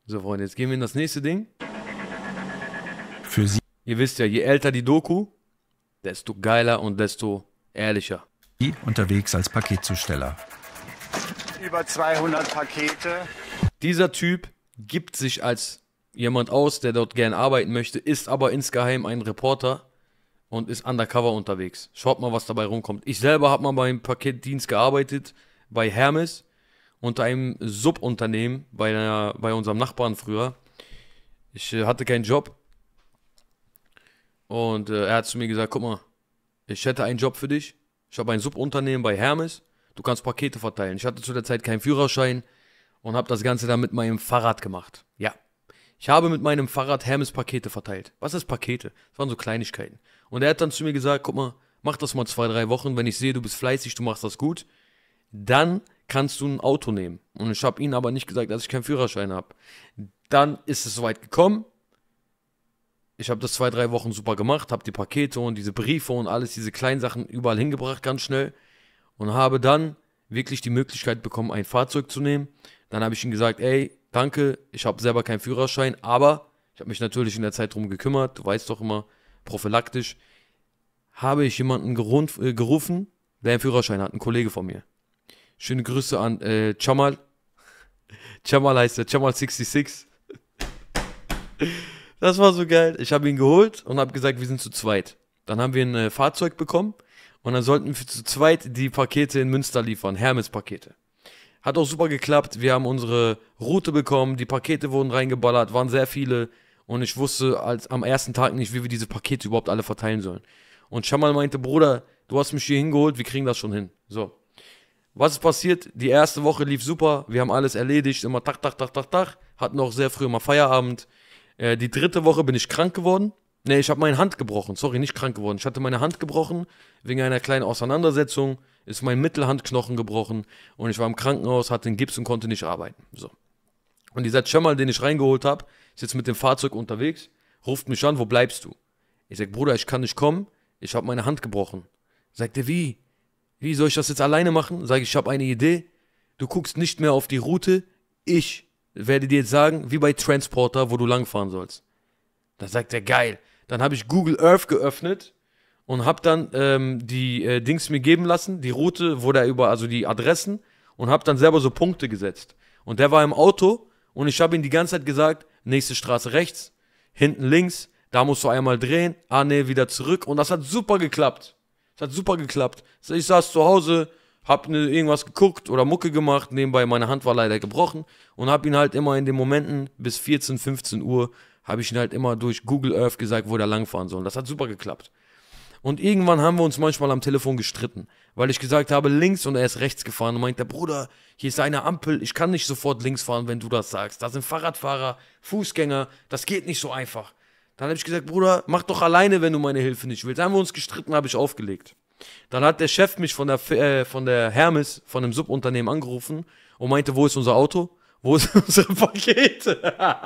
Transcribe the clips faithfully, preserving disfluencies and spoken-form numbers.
So, Freunde, jetzt gehen wir in das nächste Ding. Für Sie Ihr wisst ja, je älter die Doku, desto geiler und desto ehrlicher. unterwegs als Paketzusteller. Über zweihundert Pakete. Dieser Typ gibt sich als jemand aus, der dort gern arbeiten möchte, ist aber insgeheim ein Reporter und ist undercover unterwegs. Schaut mal, was dabei rumkommt. Ich selber habe mal beim Paketdienst gearbeitet, bei Hermes, unter einem Subunternehmen, bei, einer, bei unserem Nachbarn früher. Ich äh, hatte keinen Job. Und äh, er hat zu mir gesagt, guck mal, ich hätte einen Job für dich. Ich habe ein Subunternehmen bei Hermes. Du kannst Pakete verteilen. Ich hatte zu der Zeit keinen Führerschein und habe das Ganze dann mit meinem Fahrrad gemacht. Ja, ich habe mit meinem Fahrrad Hermes Pakete verteilt. Was ist Pakete? Das waren so Kleinigkeiten. Und er hat dann zu mir gesagt, guck mal, mach das mal zwei, drei Wochen. Wenn ich sehe, du bist fleißig, du machst das gut, dann kannst du ein Auto nehmen. Und ich habe ihm aber nicht gesagt, dass ich keinen Führerschein habe. Dann ist es soweit gekommen. Ich habe das zwei, drei Wochen super gemacht, habe die Pakete und diese Briefe und alles, diese kleinen Sachen überall hingebracht, ganz schnell. Und habe dann wirklich die Möglichkeit bekommen, ein Fahrzeug zu nehmen. Dann habe ich ihm gesagt, ey, danke, ich habe selber keinen Führerschein, aber ich habe mich natürlich in der Zeit drum gekümmert, du weißt doch immer, prophylaktisch. Habe ich jemanden gerund, äh, gerufen, der einen Führerschein hat, ein Kollege von mir. Schöne Grüße an äh, Chamal. Chamal heißt der, Chamal sechsundsechzig. Das war so geil. Ich habe ihn geholt und habe gesagt, wir sind zu zweit. Dann haben wir ein äh, Fahrzeug bekommen und dann sollten wir zu zweit die Pakete in Münster liefern, Hermes-Pakete. Hat auch super geklappt. Wir haben unsere Route bekommen, die Pakete wurden reingeballert, waren sehr viele und ich wusste als am ersten Tag nicht, wie wir diese Pakete überhaupt alle verteilen sollen. Und Chamal meinte, Bruder, du hast mich hier hingeholt, wir kriegen das schon hin. So. Was ist passiert? Die erste Woche lief super, wir haben alles erledigt, immer tak, tak, tak, tak, tak, hatten auch sehr früh mal Feierabend. Äh, die dritte Woche bin ich krank geworden. Ne, ich habe meine Hand gebrochen, sorry, nicht krank geworden. Ich hatte meine Hand gebrochen, wegen einer kleinen Auseinandersetzung ist mein Mittelhandknochen gebrochen und ich war im Krankenhaus, hatte einen Gips und konnte nicht arbeiten. So. Und dieser Chamal, den ich reingeholt habe, ist jetzt mit dem Fahrzeug unterwegs, ruft mich an, wo bleibst du? Ich sag, Bruder, ich kann nicht kommen, ich habe meine Hand gebrochen. Sagt er, wie? Wie soll ich das jetzt alleine machen? Sag ich, ich habe eine Idee. Du guckst nicht mehr auf die Route. Ich werde dir jetzt sagen, wie bei Transporter, wo du langfahren sollst. Da sagt er, geil. Dann habe ich Google Earth geöffnet und habe dann ähm, die äh, Dings mir geben lassen, die Route, wo der über, also die Adressen und habe dann selber so Punkte gesetzt. Und der war im Auto und ich habe ihm die ganze Zeit gesagt, nächste Straße rechts, hinten links, da musst du einmal drehen, ah ne, wieder zurück. Und das hat super geklappt. Das hat super geklappt. Ich saß zu Hause, hab ne, irgendwas geguckt oder Mucke gemacht, nebenbei meine Hand war leider gebrochen und hab ihn halt immer in den Momenten bis vierzehn, fünfzehn Uhr, habe ich ihn halt immer durch Google Earth gesagt, wo der langfahren soll. Das hat super geklappt. Und irgendwann haben wir uns manchmal am Telefon gestritten, weil ich gesagt habe links und er ist rechts gefahren und meint der Bruder, hier ist eine Ampel, ich kann nicht sofort links fahren, wenn du das sagst. Da sind Fahrradfahrer, Fußgänger, das geht nicht so einfach. Dann habe ich gesagt, Bruder, mach doch alleine, wenn du meine Hilfe nicht willst. Dann haben wir uns gestritten, habe ich aufgelegt. Dann hat der Chef mich von der, äh, von der Hermes, von einem Subunternehmen angerufen und meinte, wo ist unser Auto? Wo ist unsere Pakete?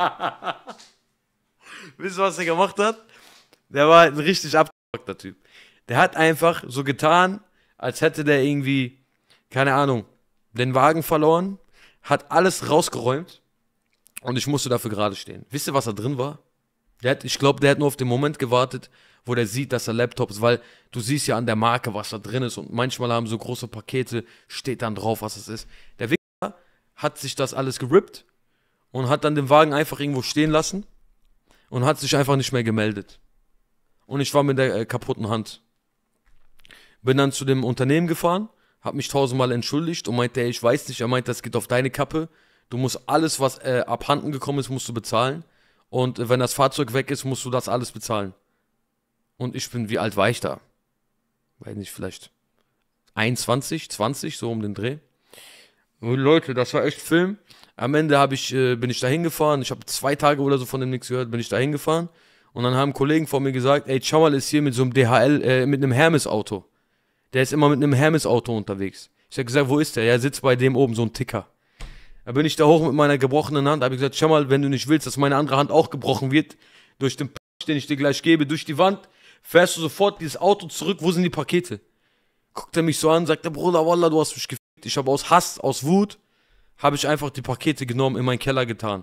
Wisst ihr, was er gemacht hat? Der war ein richtig abgefuckter Typ. Der hat einfach so getan, als hätte der irgendwie, keine Ahnung, den Wagen verloren, hat alles rausgeräumt und ich musste dafür gerade stehen. Wisst ihr, was da drin war? Der hat, ich glaube, der hat nur auf den Moment gewartet, wo der sieht, dass er Laptop ist, weil du siehst ja an der Marke, was da drin ist und manchmal haben so große Pakete, steht dann drauf, was es ist. Der Wichser hat sich das alles gerippt und hat dann den Wagen einfach irgendwo stehen lassen und hat sich einfach nicht mehr gemeldet. Und ich war mit der äh, kaputten Hand. Bin dann zu dem Unternehmen gefahren, hab mich tausendmal entschuldigt und meinte, ey, ich weiß nicht, er meinte, das geht auf deine Kappe, du musst alles, was äh, abhanden gekommen ist, musst du bezahlen. Und wenn das Fahrzeug weg ist, musst du das alles bezahlen. Und ich bin, wie alt war ich da? Weiß nicht, vielleicht einundzwanzig, zwanzig, so um den Dreh. Und Leute, das war echt Film. Am Ende hab ich, äh, bin ich da hingefahren. Ich habe zwei Tage oder so von dem nichts gehört, bin ich da hingefahren. Und dann haben Kollegen von mir gesagt, ey, Chamal ist hier mit so einem D H L, äh, mit einem Hermes-Auto. Der ist immer mit einem Hermes-Auto unterwegs. Ich hab gesagt, wo ist der? Ja, er sitzt bei dem oben, so ein Ticker. Da bin ich da hoch mit meiner gebrochenen Hand, habe ich gesagt, schau mal, wenn du nicht willst, dass meine andere Hand auch gebrochen wird, durch den P***, den ich dir gleich gebe, durch die Wand, fährst du sofort dieses Auto zurück, wo sind die Pakete? Guckt er mich so an, sagt der Bruder, Wallah, du hast mich gefickt. Ich habe aus Hass, aus Wut, habe ich einfach die Pakete genommen, in meinen Keller getan.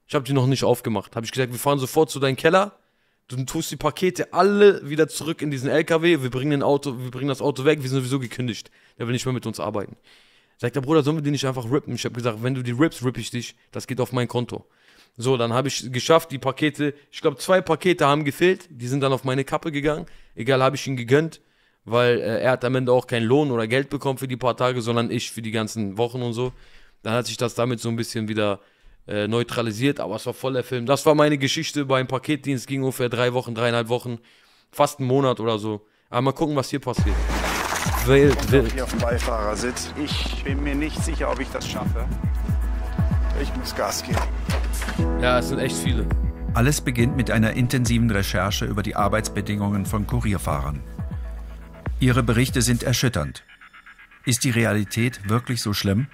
Ich habe die noch nicht aufgemacht. Habe ich gesagt, wir fahren sofort zu deinem Keller. Du tust die Pakete alle wieder zurück in diesen L K W. Wir bringen, den Auto, wir bringen das Auto weg. Wir sind sowieso gekündigt. Der will nicht mehr mit uns arbeiten. Sagt der Bruder, sollen wir die nicht einfach rippen? Ich habe gesagt, wenn du die rippst, rippe ich dich. Das geht auf mein Konto. So, dann habe ich geschafft, die Pakete, ich glaube, zwei Pakete haben gefehlt. Die sind dann auf meine Kappe gegangen. Egal, habe ich ihn gegönnt. Weil äh, er hat am Ende auch keinen Lohn oder Geld bekommen für die paar Tage, sondern ich für die ganzen Wochen und so. Dann hat sich das damit so ein bisschen wieder äh, neutralisiert, aber es war voll der Film. Das war meine Geschichte beim Paketdienst, ging ungefähr drei Wochen, dreieinhalb Wochen, fast einen Monat oder so. Aber mal gucken, was hier passiert. Wild, wild. Hier auf dem Beifahrersitz. Ich bin mir nicht sicher, ob ich das schaffe. Ich muss Gas geben. Ja, es sind echt viele. Alles beginnt mit einer intensiven Recherche über die Arbeitsbedingungen von Kurierfahrern. Ihre Berichte sind erschütternd. Ist die Realität wirklich so schlimm?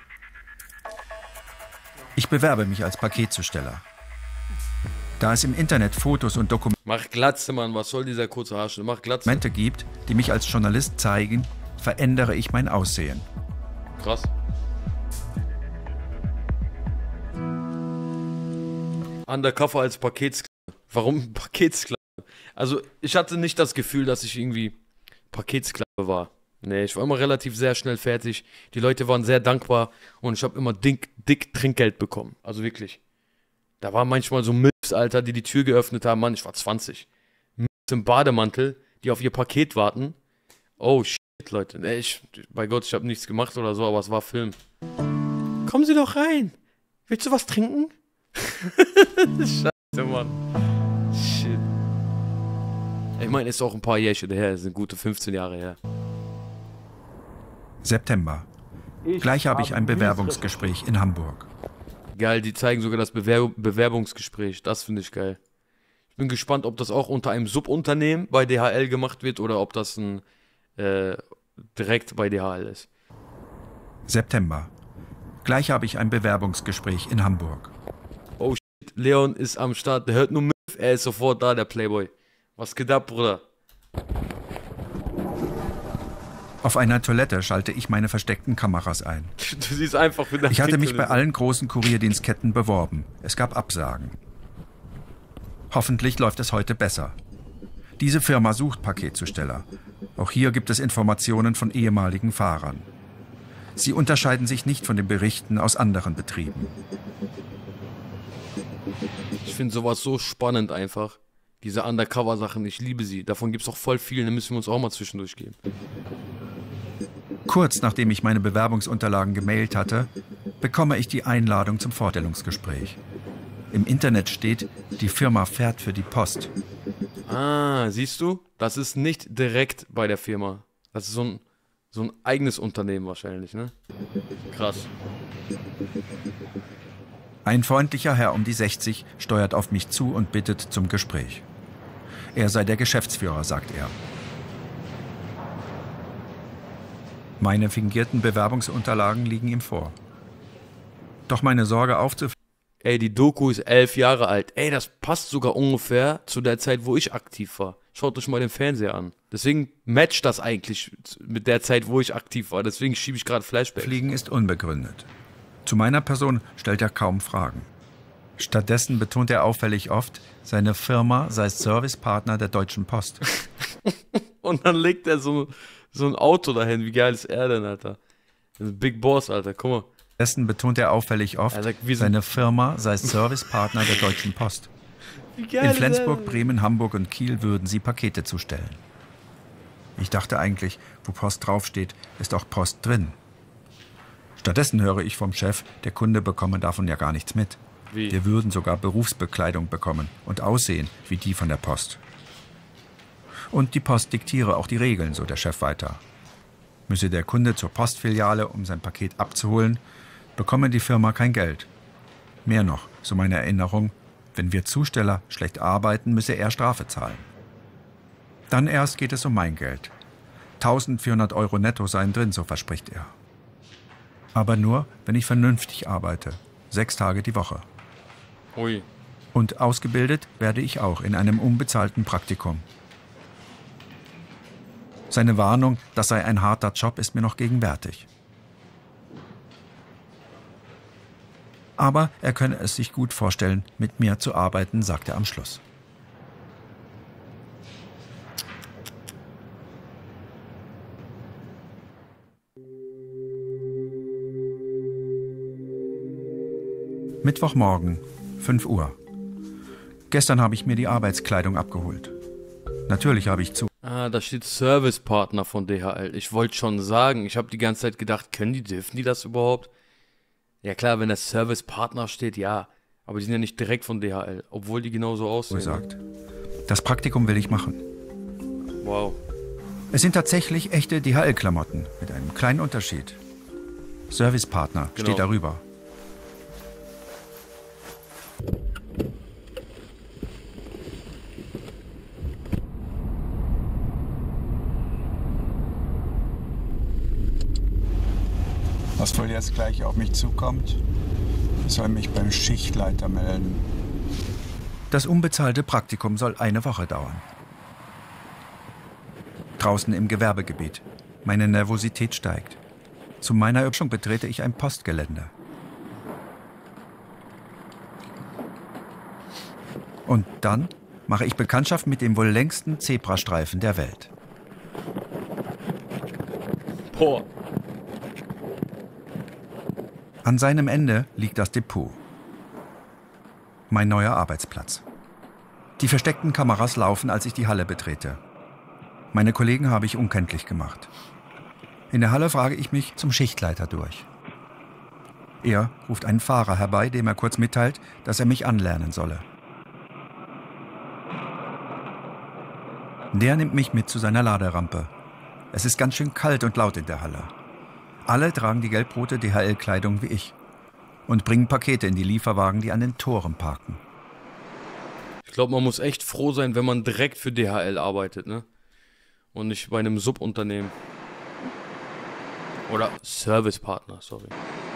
Ich bewerbe mich als Paketzusteller. Da es im Internet Fotos und Mach Glatze, Mann, was soll dieser kurze Haarschnitt? Mach Glatze. Dokumente gibt, die mich als Journalist zeigen, verändere ich mein Aussehen. Krass. Undercover als Paketsklave. Warum Paketsklave? Also, ich hatte nicht das Gefühl, dass ich irgendwie Paketsklave war. Nee, ich war immer relativ sehr schnell fertig. Die Leute waren sehr dankbar und ich habe immer dick, dick Trinkgeld bekommen. Also wirklich. Da waren manchmal so Milfs, Alter, die die Tür geöffnet haben. Mann, ich war zwanzig. Milfs im Bademantel, die auf ihr Paket warten. Oh, shit, Leute. Nee, ich, bei Gott, ich habe nichts gemacht oder so, aber es war Film. Kommen Sie doch rein. Willst du was trinken? Scheiße, Mann. Shit. Ich meine, ist auch ein paar Jährchen her. Das sind gute fünfzehn Jahre her. September. Gleich habe ich ein Bewerbungsgespräch in Hamburg. Geil, die zeigen sogar das Bewer Bewerbungsgespräch. Das finde ich geil. Ich bin gespannt, ob das auch unter einem Subunternehmen bei D H L gemacht wird oder ob das ein äh, direkt bei D H L ist. September. Gleich habe ich ein Bewerbungsgespräch in Hamburg. Oh shit, Leon ist am Start. Der hört nur Milf. Er ist sofort da, der Playboy. Was geht ab, Bruder? Auf einer Toilette schalte ich meine versteckten Kameras ein. Du siehst einfach wieder. Ich hatte mich bei allen großen Kurierdienstketten beworben. Es gab Absagen. Hoffentlich läuft es heute besser. Diese Firma sucht Paketzusteller. Auch hier gibt es Informationen von ehemaligen Fahrern. Sie unterscheiden sich nicht von den Berichten aus anderen Betrieben. Ich finde sowas so spannend einfach. Diese Undercover-Sachen, ich liebe sie. Davon gibt es auch voll viel, da müssen wir uns auch mal zwischendurch geben. Kurz nachdem ich meine Bewerbungsunterlagen gemailt hatte, bekomme ich die Einladung zum Vorstellungsgespräch. Im Internet steht, die Firma fährt für die Post. Ah, siehst du? Das ist nicht direkt bei der Firma. Das ist so ein, so ein eigenes Unternehmen wahrscheinlich, ne? Krass. Ein freundlicher Herr um die sechzig steuert auf mich zu und bittet zum Gespräch. Er sei der Geschäftsführer, sagt er. Meine fingierten Bewerbungsunterlagen liegen ihm vor. Doch meine Sorge aufzufinden. Ey, die Doku ist elf Jahre alt. Ey, das passt sogar ungefähr zu der Zeit, wo ich aktiv war. Schaut euch mal den Fernseher an. Deswegen matcht das eigentlich mit der Zeit, wo ich aktiv war. Deswegen schiebe ich gerade Flashbacks. Fliegen ist unbegründet. Zu meiner Person stellt er kaum Fragen. Stattdessen betont er auffällig oft, seine Firma sei Servicepartner der Deutschen Post. Und dann legt er so, so ein Auto dahin. Wie geil ist er denn, Alter? Ein Big Boss, Alter. Guck mal. Stattdessen betont er auffällig oft, er sagt, seine Firma sei Servicepartner der Deutschen Post. Wie geil In Flensburg, Bremen, Hamburg und Kiel würden sie Pakete zustellen. Ich dachte eigentlich, wo Post draufsteht, ist auch Post drin. Stattdessen höre ich vom Chef, der Kunde bekomme davon ja gar nichts mit. Wie? Wir würden sogar Berufsbekleidung bekommen und aussehen wie die von der Post. Und die Post diktiere auch die Regeln, so der Chef weiter. Müsse der Kunde zur Postfiliale, um sein Paket abzuholen, bekomme die Firma kein Geld. Mehr noch, so meine Erinnerung, wenn wir Zusteller schlecht arbeiten, müsse er Strafe zahlen. Dann erst geht es um mein Geld. eintausendvierhundert Euro netto seien drin, so verspricht er. Aber nur, wenn ich vernünftig arbeite. Sechs Tage die Woche. Ui. Und ausgebildet werde ich auch in einem unbezahlten Praktikum. Seine Warnung, das sei ein harter Job, ist mir noch gegenwärtig. Aber er könne es sich gut vorstellen, mit mir zu arbeiten, sagt er am Schluss. Mittwochmorgen, fünf Uhr. Gestern habe ich mir die Arbeitskleidung abgeholt. Natürlich habe ich zu... Ah, da steht Servicepartner von D H L. Ich wollte schon sagen, ich habe die ganze Zeit gedacht, können die, dürfen die das überhaupt? Ja klar, wenn das Servicepartner steht, ja. Aber die sind ja nicht direkt von D H L, obwohl die genauso aussehen. Gesagt. Das Praktikum will ich machen. Wow. Es sind tatsächlich echte D H L-Klamotten mit einem kleinen Unterschied. Servicepartner Genau. steht darüber. Was wohl jetzt gleich auf mich zukommt, ich soll mich beim Schichtleiter melden. Das unbezahlte Praktikum soll eine Woche dauern. Draußen im Gewerbegebiet. Meine Nervosität steigt. Zu meiner Überraschung betrete ich ein Postgelände. Und dann mache ich Bekanntschaft mit dem wohl längsten Zebrastreifen der Welt. Boah. An seinem Ende liegt das Depot. Mein neuer Arbeitsplatz. Die versteckten Kameras laufen, als ich die Halle betrete. Meine Kollegen habe ich unkenntlich gemacht. In der Halle frage ich mich zum Schichtleiter durch. Er ruft einen Fahrer herbei, dem er kurz mitteilt, dass er mich anlernen solle. Der nimmt mich mit zu seiner Laderampe. Es ist ganz schön kalt und laut in der Halle. Alle tragen die gelb-rote D H L-Kleidung wie ich und bringen Pakete in die Lieferwagen, die an den Toren parken. Ich glaube, man muss echt froh sein, wenn man direkt für D H L arbeitet, ne? Und nicht bei einem Subunternehmen. Oder Servicepartner, sorry.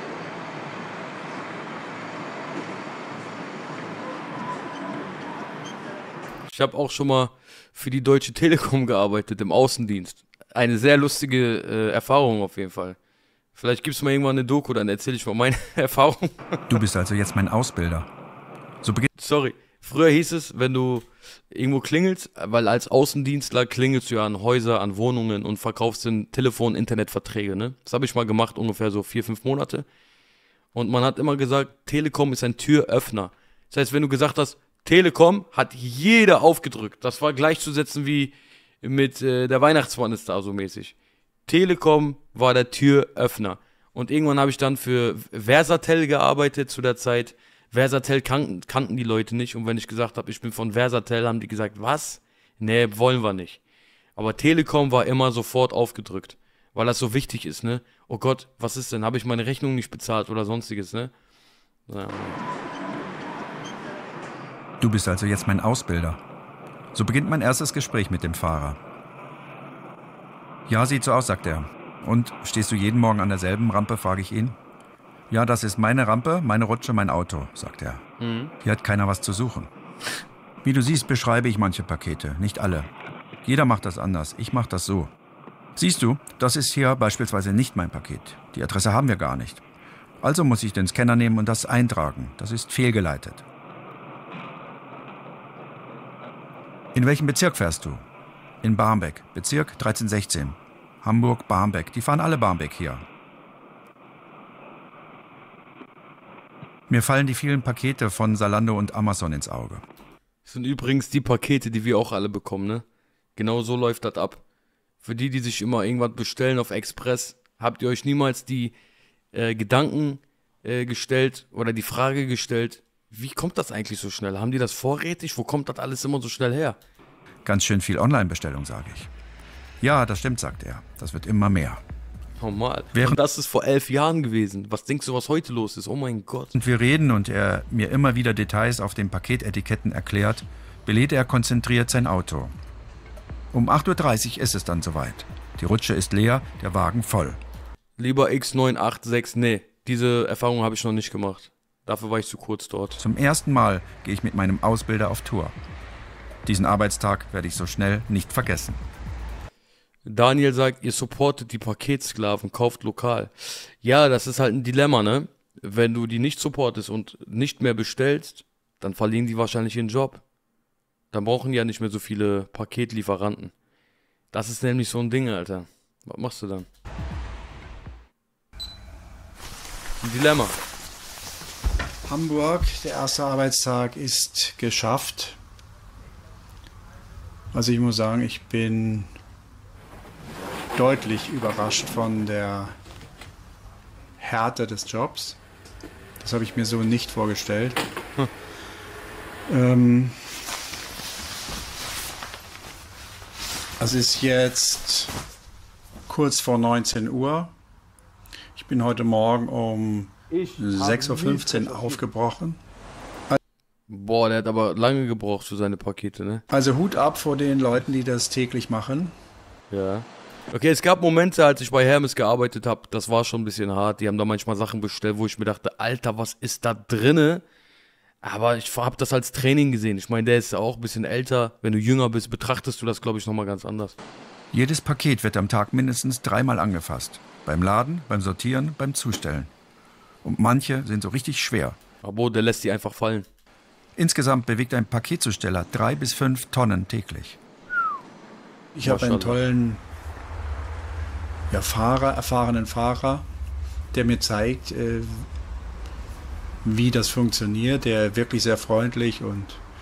Ich habe auch schon mal für die Deutsche Telekom gearbeitet, im Außendienst. Eine sehr lustige äh, Erfahrung auf jeden Fall. Vielleicht gibt's mal irgendwann eine Doku, dann erzähle ich mal meine Erfahrung. Du bist also jetzt mein Ausbilder. So beginnt. Sorry, früher hieß es, wenn du irgendwo klingelst, weil als Außendienstler klingelst du ja an Häuser, an Wohnungen und verkaufst den Telefon-, Internetverträge, ne? Das habe ich mal gemacht, ungefähr so vier, fünf Monate. Und man hat immer gesagt, Telekom ist ein Türöffner. Das heißt, wenn du gesagt hast, Telekom, hat jeder aufgedrückt. Das war gleichzusetzen wie mit äh, der Weihnachtsmann ist da so mäßig. Telekom war der Türöffner. Und irgendwann habe ich dann für Versatel gearbeitet zu der Zeit. Versatel kannten, kannten die Leute nicht. Und wenn ich gesagt habe, ich bin von Versatel, haben die gesagt, was? Nee, wollen wir nicht. Aber Telekom war immer sofort aufgedrückt. Weil das so wichtig ist, ne? Oh Gott, was ist denn? Habe ich meine Rechnung nicht bezahlt oder sonstiges, ne? Ja. Du bist also jetzt mein Ausbilder. So beginnt mein erstes Gespräch mit dem Fahrer. Ja, sieht so aus, sagt er. Und, stehst du jeden Morgen an derselben Rampe, frage ich ihn. Ja, das ist meine Rampe, meine Rutsche, mein Auto, sagt er. Mhm. Hier hat keiner was zu suchen. Wie du siehst, beschreibe ich manche Pakete, nicht alle. Jeder macht das anders, ich mache das so. Siehst du, das ist hier beispielsweise nicht mein Paket. Die Adresse haben wir gar nicht. Also muss ich den Scanner nehmen und das eintragen. Das ist fehlgeleitet. In welchem Bezirk fährst du? In Barmbek, Bezirk dreizehn sechzehn. Hamburg-Barmbek, die fahren alle Barmbek hier. Mir fallen die vielen Pakete von Zalando und Amazon ins Auge. Das sind übrigens die Pakete, die wir auch alle bekommen, ne? Genau so läuft das ab. Für die, die sich immer irgendwas bestellen auf Express, habt ihr euch niemals die äh, Gedanken äh, gestellt oder die Frage gestellt, wie kommt das eigentlich so schnell? Haben die das vorrätig? Wo kommt das alles immer so schnell her? Ganz schön viel Online-Bestellung, sage ich. Ja, das stimmt, sagt er. Das wird immer mehr. Normal. Während und das ist vor elf Jahren gewesen. Was denkst du, was heute los ist? Oh mein Gott. Und wir reden und er mir immer wieder Details auf den Paketetiketten erklärt, belädt er konzentriert sein Auto. Um acht Uhr dreißig ist es dann soweit. Die Rutsche ist leer, der Wagen voll. Lieber X neun acht sechs, nee, diese Erfahrung habe ich noch nicht gemacht. Dafür war ich zu kurz dort. Zum ersten Mal gehe ich mit meinem Ausbilder auf Tour. Diesen Arbeitstag werde ich so schnell nicht vergessen. Daniel sagt, ihr supportet die Paketsklaven, kauft lokal. Ja, das ist halt ein Dilemma, ne? wenn du die nicht supportest und nicht mehr bestellst, dann verlieren die wahrscheinlich ihren Job. Dann brauchen die ja nicht mehr so viele Paketlieferanten. Das ist nämlich so ein Ding, Alter. Was machst du dann? Ein Dilemma. Hamburg, der erste Arbeitstag ist geschafft. Also ich muss sagen, ich bin deutlich überrascht von der Härte des Jobs. Das habe ich mir so nicht vorgestellt. Hm. Ähm, es ist jetzt kurz vor neunzehn Uhr. Ich bin heute Morgen um sechs Uhr fünfzehn aufgebrochen. Boah, der hat aber lange gebraucht für seine Pakete, ne? Also Hut ab vor den Leuten, die das täglich machen. Ja. Okay, es gab Momente, als ich bei Hermes gearbeitet habe, das war schon ein bisschen hart. Die haben da manchmal Sachen bestellt, wo ich mir dachte, Alter, was ist da drinne? Aber ich habe das als Training gesehen. Ich meine, der ist ja auch ein bisschen älter. Wenn du jünger bist, betrachtest du das, glaube ich, nochmal ganz anders. Jedes Paket wird am Tag mindestens dreimal angefasst. Beim Laden, beim Sortieren, beim Zustellen. Und manche sind so richtig schwer. Aber der lässt die einfach fallen. Insgesamt bewegt ein Paketzusteller drei bis fünf Tonnen täglich. Ich habe einen tollen ja, Fahrer, erfahrenen Fahrer, der mir zeigt, äh, wie das funktioniert, der wirklich sehr freundlich und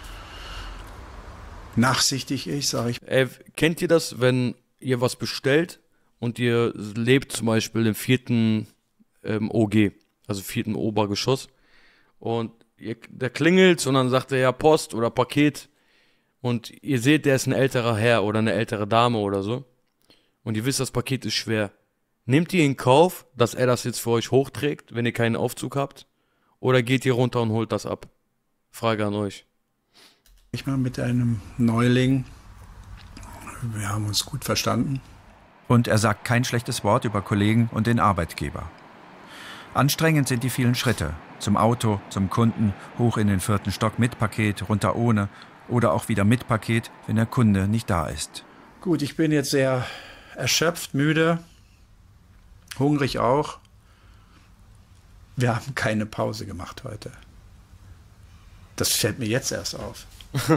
nachsichtig ist, sage ich. Ey, kennt ihr das, wenn ihr was bestellt und ihr lebt zum Beispiel im vierten ähm, O G, also vierten Obergeschoss, und ihr, der klingelt und dann sagt er ja Post oder Paket und ihr seht, der ist ein älterer Herr oder eine ältere Dame oder so und ihr wisst, das Paket ist schwer. Nehmt ihr in Kauf, dass er das jetzt für euch hochträgt, wenn ihr keinen Aufzug habt? Oder geht ihr runter und holt das ab? Frage an euch. Ich mal mit einem Neuling. Wir haben uns gut verstanden. Und er sagt kein schlechtes Wort über Kollegen und den Arbeitgeber. Anstrengend sind die vielen Schritte. Zum Auto, zum Kunden, hoch in den vierten Stock mit Paket, runter ohne. Oder auch wieder mit Paket, wenn der Kunde nicht da ist. Gut, ich bin jetzt sehr erschöpft, müde, hungrig auch. Wir haben keine Pause gemacht heute. Das fällt mir jetzt erst auf.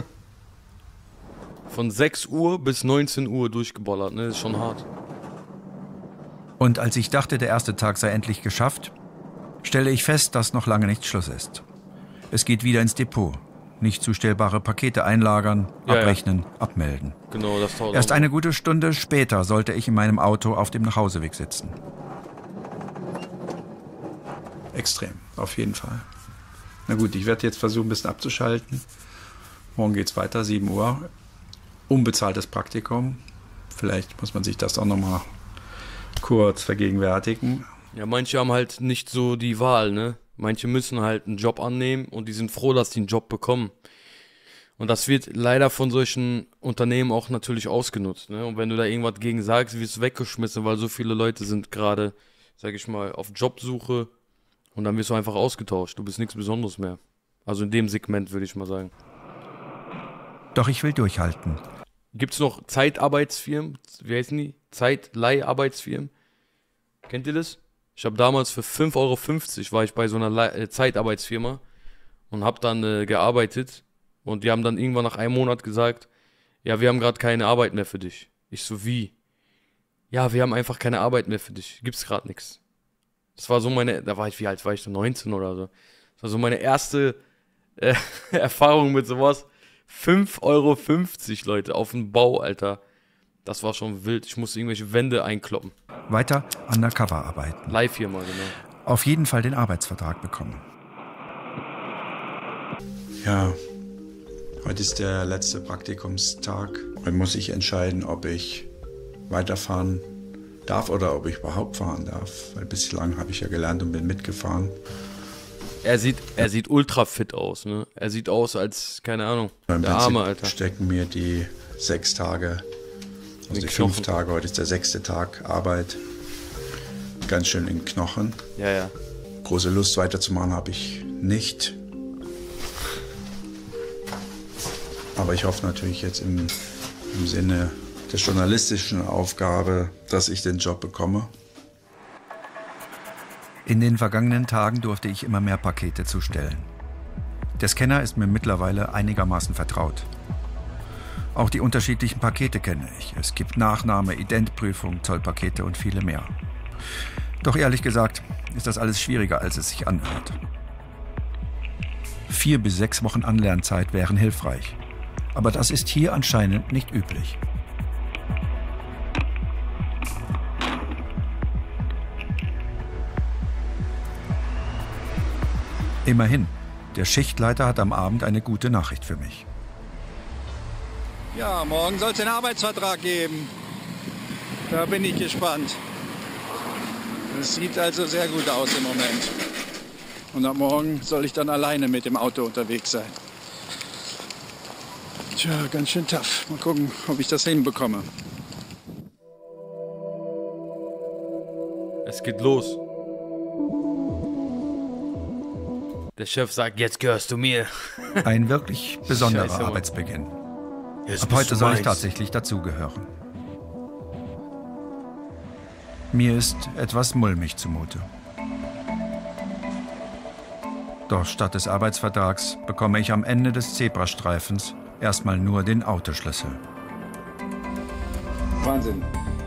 Von sechs Uhr bis neunzehn Uhr durchgeballert, ne? Das ist schon hart. Und als ich dachte, der erste Tag sei endlich geschafft, stelle ich fest, dass noch lange nicht Schluss ist. Es geht wieder ins Depot. Nicht zustellbare Pakete einlagern, ja, abrechnen, ja. abmelden. Genau, das dauert. Erst eine gute Stunde später sollte ich in meinem Auto auf dem Nachhauseweg sitzen. Extrem, auf jeden Fall. Na gut, ich werde jetzt versuchen, ein bisschen abzuschalten. Morgen geht's weiter, sieben Uhr. Unbezahltes Praktikum. Vielleicht muss man sich das auch nochmal kurz vergegenwärtigen. Ja, manche haben halt nicht so die Wahl, ne? Manche müssen halt einen Job annehmen und die sind froh, dass die einen Job bekommen. Und das wird leider von solchen Unternehmen auch natürlich ausgenutzt, ne? Und wenn du da irgendwas gegen sagst, wirst du weggeschmissen, weil so viele Leute sind gerade, sag ich mal, auf Jobsuche. Und dann wirst du einfach ausgetauscht. Du bist nichts Besonderes mehr. Also in dem Segment, würde ich mal sagen. Doch ich will durchhalten. Gibt es noch Zeitarbeitsfirmen? Wie heißen die? Zeitleiharbeitsfirmen? Kennt ihr das? Ich habe damals für fünf Euro fünfzig war ich bei so einer Le- äh, Zeitarbeitsfirma und habe dann äh, gearbeitet. Und die haben dann irgendwann nach einem Monat gesagt, ja, wir haben gerade keine Arbeit mehr für dich. Ich so, wie? Ja, wir haben einfach keine Arbeit mehr für dich. Gibt's gerade nichts. Das war so meine, da war ich, wie alt war ich, so neunzehn oder so. Das war so meine erste äh, Erfahrung mit sowas. fünf Euro fünfzig, Leute, auf dem Bau, Alter. Das war schon wild. Ich musste irgendwelche Wände einkloppen. Weiter undercover arbeiten. Live hier mal, genau. Auf jeden Fall den Arbeitsvertrag bekommen. Ja, heute ist der letzte Praktikumstag. Heute muss ich entscheiden, ob ich weiterfahren darf oder ob ich überhaupt fahren darf. Weil bislang habe ich ja gelernt und bin mitgefahren. Er sieht, er sieht ultra fit aus, ne? Er sieht aus als, keine Ahnung, Im der Prinzip Arme, Alter. stecken mir die sechs Tage, also die die fünf Knochen. Tage, heute ist der sechste Tag Arbeit, ganz schön in den Knochen. Ja, ja. Große Lust weiterzumachen habe ich nicht. Aber ich hoffe natürlich jetzt im, im Sinne der journalistischen Aufgabe, dass ich den Job bekomme. In den vergangenen Tagen durfte ich immer mehr Pakete zustellen. Der Scanner ist mir mittlerweile einigermaßen vertraut. Auch die unterschiedlichen Pakete kenne ich. Es gibt Nachnahme, Identprüfung, Zollpakete und viele mehr. Doch ehrlich gesagt ist das alles schwieriger, als es sich anhört. Vier bis sechs Wochen Anlernzeit wären hilfreich. Aber das ist hier anscheinend nicht üblich. Immerhin, der Schichtleiter hat am Abend eine gute Nachricht für mich. Ja, morgen soll es den Arbeitsvertrag geben. Da bin ich gespannt. Es sieht also sehr gut aus im Moment. Und ab morgen soll ich dann alleine mit dem Auto unterwegs sein. Tja, ganz schön tough. Mal gucken, ob ich das hinbekomme. Es geht los. Der Chef sagt, jetzt gehörst du mir. Ein wirklich besonderer Scheiße, Mann. Arbeitsbeginn. Jetzt Ab bist heute du soll ich meins. tatsächlich dazugehören. Mir ist etwas mulmig zumute. Doch statt des Arbeitsvertrags bekomme ich am Ende des Zebrastreifens erstmal nur den Autoschlüssel. Wahnsinn.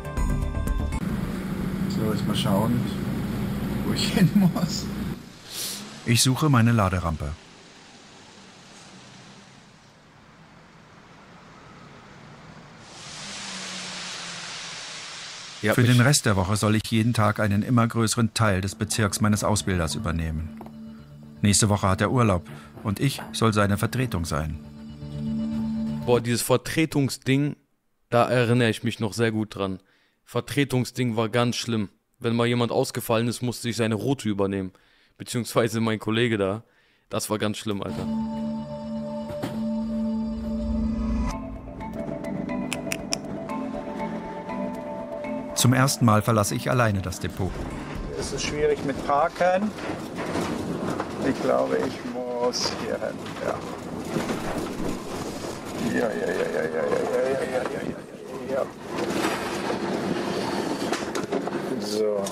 So, jetzt mal schauen, wo ich hin muss. Ich suche meine Laderampe. Ja, Für ich- den Rest der Woche soll ich jeden Tag einen immer größeren Teil des Bezirks meines Ausbilders übernehmen. Nächste Woche hat er Urlaub und ich soll seine Vertretung sein. Boah, dieses Vertretungsding, da erinnere ich mich noch sehr gut dran. Vertretungsding war ganz schlimm. Wenn mal jemand ausgefallen ist, musste ich seine Route übernehmen. Beziehungsweise mein Kollege da. Das war ganz schlimm, Alter. Zum ersten Mal verlasse ich alleine das Depot. Es ist schwierig mit Parken. Ich glaube, ich muss hier hin. Ja. Ja, ja, ja, ja, ja, ja, ja, ja, ja, ja, ja. So.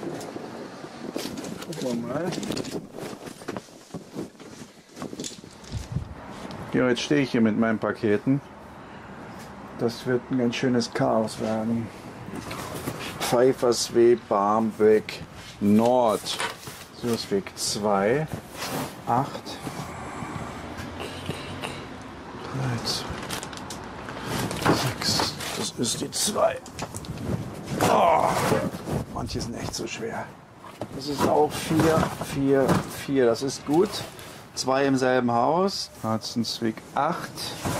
Gucken wir mal. Ja, jetzt stehe ich hier mit meinen Paketen. Das wird ein ganz schönes Chaos werden. Pfeifersweg, Barmbek, Nord, Süßweg zwei, acht, dreizehn, sechs, das ist die zwei. Oh, manche sind echt so schwer. Das ist auch vier, vier, vier, das ist gut. Zwei im selben Haus, Harzensweg acht.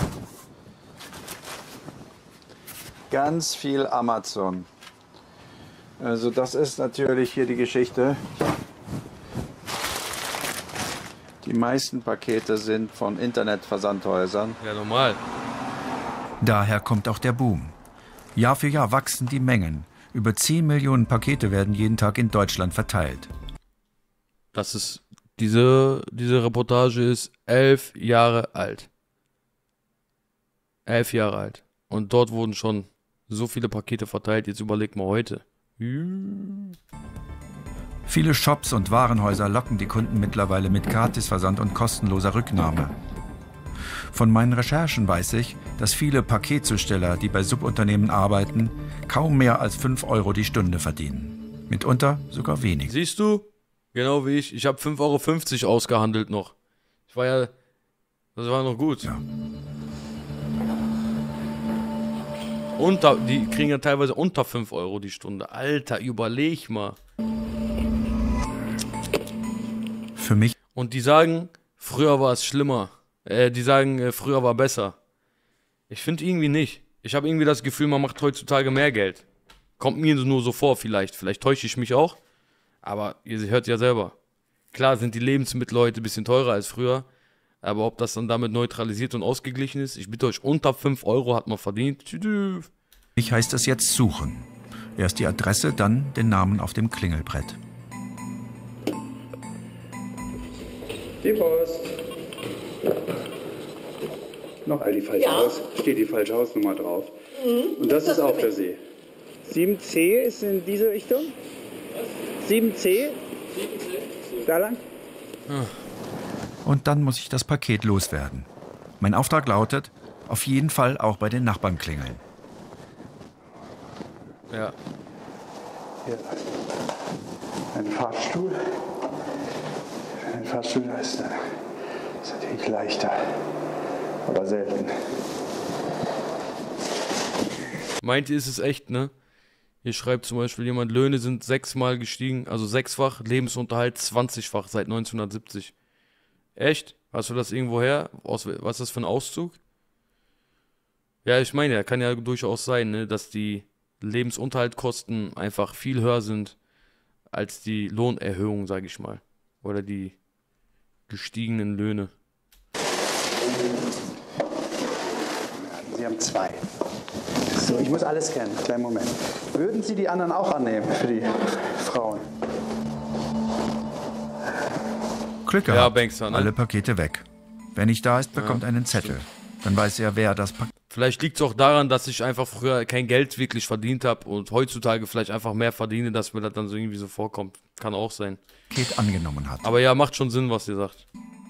Ganz viel Amazon. Also das ist natürlich hier die Geschichte. Die meisten Pakete sind von Internetversandhäusern. Ja, normal. Daher kommt auch der Boom. Jahr für Jahr wachsen die Mengen. Über zehn Millionen Pakete werden jeden Tag in Deutschland verteilt. Das ist, diese, diese Reportage ist elf Jahre alt. Elf Jahre alt. Und dort wurden schon so viele Pakete verteilt. Jetzt überleg mal heute. Viele Shops und Warenhäuser locken die Kunden mittlerweile mit Gratisversand und kostenloser Rücknahme. Von meinen Recherchen weiß ich, dass viele Paketzusteller, die bei Subunternehmen arbeiten, kaum mehr als fünf Euro die Stunde verdienen. Mitunter sogar wenig. Siehst du? Genau wie ich. Ich habe fünf Euro fünfzig ausgehandelt noch. Ich war ja... Das war noch gut. Ja. Unter, die kriegen ja teilweise unter fünf Euro die Stunde. Alter, überleg mal. Für mich Und die sagen, früher war es schlimmer. Äh, die sagen, äh, früher war besser. Ich finde irgendwie nicht. Ich habe irgendwie das Gefühl, man macht heutzutage mehr Geld. Kommt mir nur so vor vielleicht. Vielleicht täusche ich mich auch. Aber ihr hört ja selber. Klar sind die Lebensmittel heute ein bisschen teurer als früher. Aber ob das dann damit neutralisiert und ausgeglichen ist, ich bitte euch, unter fünf Euro hat man verdient. Tschüss. mich heißt es jetzt suchen. Erst die Adresse, dann den Namen auf dem Klingelbrett. Die Post. Noch all die falsche Ja. Haus. Steht die falsche Hausnummer drauf. Mhm. Und das ist auch für Sie. sieben C ist in diese Richtung. sieben C. Da lang? Und dann muss ich das Paket loswerden. Mein Auftrag lautet, auf jeden Fall auch bei den Nachbarn klingeln. Ja. Hier. Ein Fahrstuhl. Ein Fahrstuhl ist, ist natürlich leichter, aber selten. Meint ihr, ist es echt, ne? Hier schreibt zum Beispiel jemand, Löhne sind sechsmal gestiegen, also sechsfach, Lebensunterhalt zwanzigfach seit neunzehnhundertsiebzig. Echt? Hast du das irgendwo her? Aus, was ist das für ein Auszug? Ja, ich meine, ja, kann ja durchaus sein, ne, dass die Lebensunterhaltskosten einfach viel höher sind als die Lohnerhöhung, sage ich mal. Oder die gestiegenen Löhne. Sie haben zwei. So, ich muss alles scannen. Kleinen Moment. Würden Sie die anderen auch annehmen für die Frauen? Glück Ja, gehabt, Bankster, ne? alle Pakete weg. Wer nicht da ist, bekommt einen Zettel. Dann weiß er, wer das Paket Vielleicht liegt es auch daran, dass ich einfach früher kein Geld wirklich verdient habe und heutzutage vielleicht einfach mehr verdiene, dass mir das dann so irgendwie so vorkommt. Kann auch sein. angenommen hat. Aber ja, macht schon Sinn, was ihr sagt.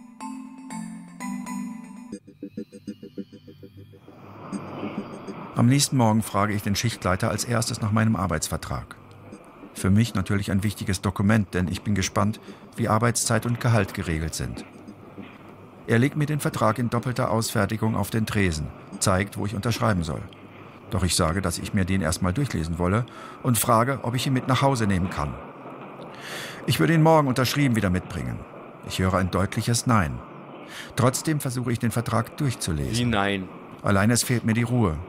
Am nächsten Morgen frage ich den Schichtleiter als erstes nach meinem Arbeitsvertrag. Für mich natürlich ein wichtiges Dokument, denn ich bin gespannt, wie Arbeitszeit und Gehalt geregelt sind. Er legt mir den Vertrag in doppelter Ausfertigung auf den Tresen, zeigt, wo ich unterschreiben soll. Doch ich sage, dass ich mir den erstmal durchlesen wolle und frage, ob ich ihn mit nach Hause nehmen kann. Ich würde ihn morgen unterschrieben wieder mitbringen. Ich höre ein deutliches Nein. Trotzdem versuche ich, den Vertrag durchzulesen. Wie nein? Allein es fehlt mir die Ruhe.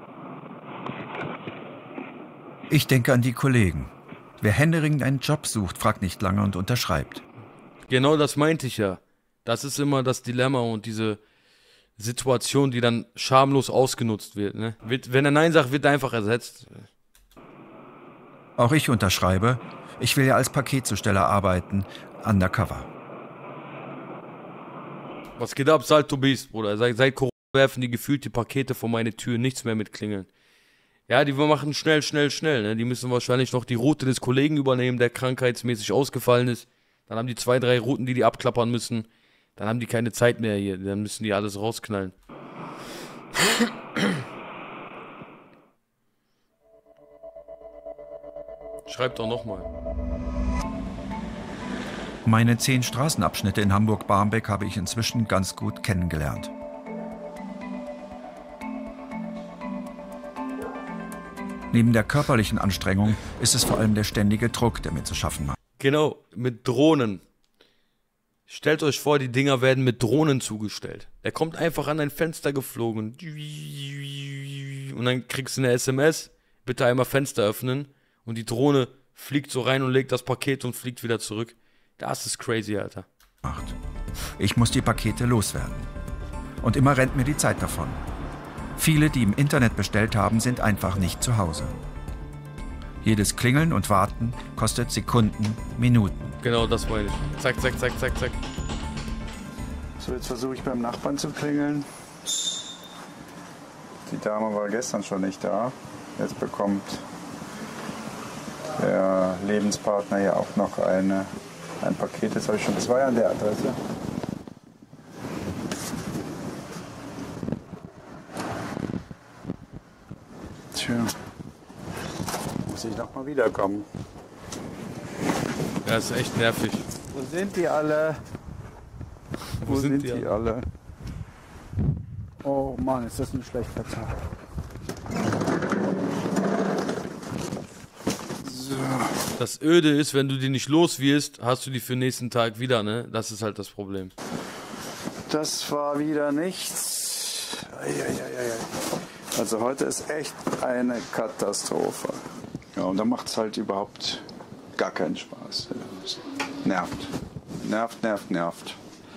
Ich denke an die Kollegen. Wer händeringend einen Job sucht, fragt nicht lange und unterschreibt. Genau das meinte ich ja. Das ist immer das Dilemma und diese Situation, die dann schamlos ausgenutzt wird. Ne? Wird wenn er Nein sagt, wird er einfach ersetzt. Auch ich unterschreibe. Ich will ja als Paketzusteller arbeiten, undercover. Was geht ab, Salto Beast, Bruder? Seit, seit Corona werfen die gefühlt die Pakete vor meine Tür, nichts mehr mit Klingeln. Ja, die machen schnell, schnell, schnell. Ne? Die müssen wahrscheinlich noch die Route des Kollegen übernehmen, der krankheitsmäßig ausgefallen ist. Dann haben die zwei, drei Routen, die die abklappern müssen. Dann haben die keine Zeit mehr hier. Dann müssen die alles rausknallen. Schreibt doch nochmal. Meine zehn Straßenabschnitte in Hamburg-Barmbek habe ich inzwischen ganz gut kennengelernt. Neben der körperlichen Anstrengung ist es vor allem der ständige Druck, der mir zu schaffen macht. Genau, mit Drohnen. Stellt euch vor, die Dinger werden mit Drohnen zugestellt. Der kommt einfach an dein Fenster geflogen. Und dann kriegst du eine S M S, bitte einmal Fenster öffnen. Und die Drohne fliegt so rein und legt das Paket und fliegt wieder zurück. Das ist crazy, Alter. Ich muss die Pakete loswerden. Und immer rennt mir die Zeit davon. Viele, die im Internet bestellt haben, sind einfach nicht zu Hause. Jedes Klingeln und Warten kostet Sekunden, Minuten. Genau, das meine ich. Zack, zack, zack, zack, zack. So, jetzt versuche ich beim Nachbarn zu klingeln. Die Dame war gestern schon nicht da. Jetzt bekommt der Lebenspartner hier auch noch eine, ein Paket. Jetzt habe ich schon zwei an der Adresse. Tja, muss ich noch mal wiederkommen. Ja, ist echt nervig. Wo sind die alle? Wo, Wo sind, sind die, die alle? Oh Mann, ist das ein schlechter Tag. So. Das Öde ist, wenn du die nicht los wirst, hast du die für den nächsten Tag wieder, ne? Das ist halt das Problem. Das war wieder nichts. Eieieiei. Also heute ist echt eine Katastrophe. Ja, und da macht es halt überhaupt gar keinen Spaß. Nervt. Nervt, nervt, nervt.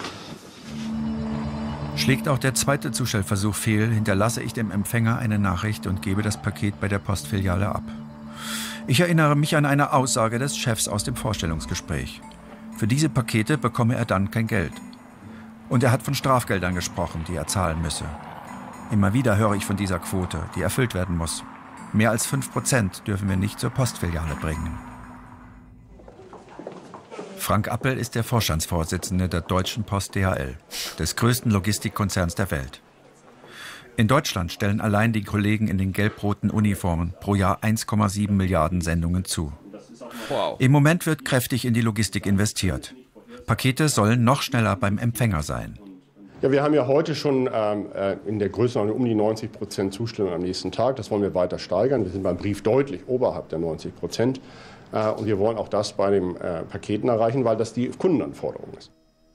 Schlägt auch der zweite Zustellversuch fehl, hinterlasse ich dem Empfänger eine Nachricht und gebe das Paket bei der Postfiliale ab. Ich erinnere mich an eine Aussage des Chefs aus dem Vorstellungsgespräch. Für diese Pakete bekomme er dann kein Geld. Und er hat von Strafgeldern gesprochen, die er zahlen müsse. Immer wieder höre ich von dieser Quote, die erfüllt werden muss. Mehr als fünf Prozent dürfen wir nicht zur Postfiliale bringen. Frank Appel ist der Vorstandsvorsitzende der Deutschen Post D H L, des größten Logistikkonzerns der Welt. In Deutschland stellen allein die Kollegen in den gelb-roten Uniformen pro Jahr eins Komma sieben Milliarden Sendungen zu. Wow. Im Moment wird kräftig in die Logistik investiert. Pakete sollen noch schneller beim Empfänger sein. Ja, wir haben ja heute schon ähm, in der Größenordnung um die neunzig Prozent Zustellung am nächsten Tag. Das wollen wir weiter steigern. Wir sind beim Brief deutlich oberhalb der neunzig Prozent. Äh, und wir wollen auch das bei den äh, Paketen erreichen, weil das die Kundenanforderung ist.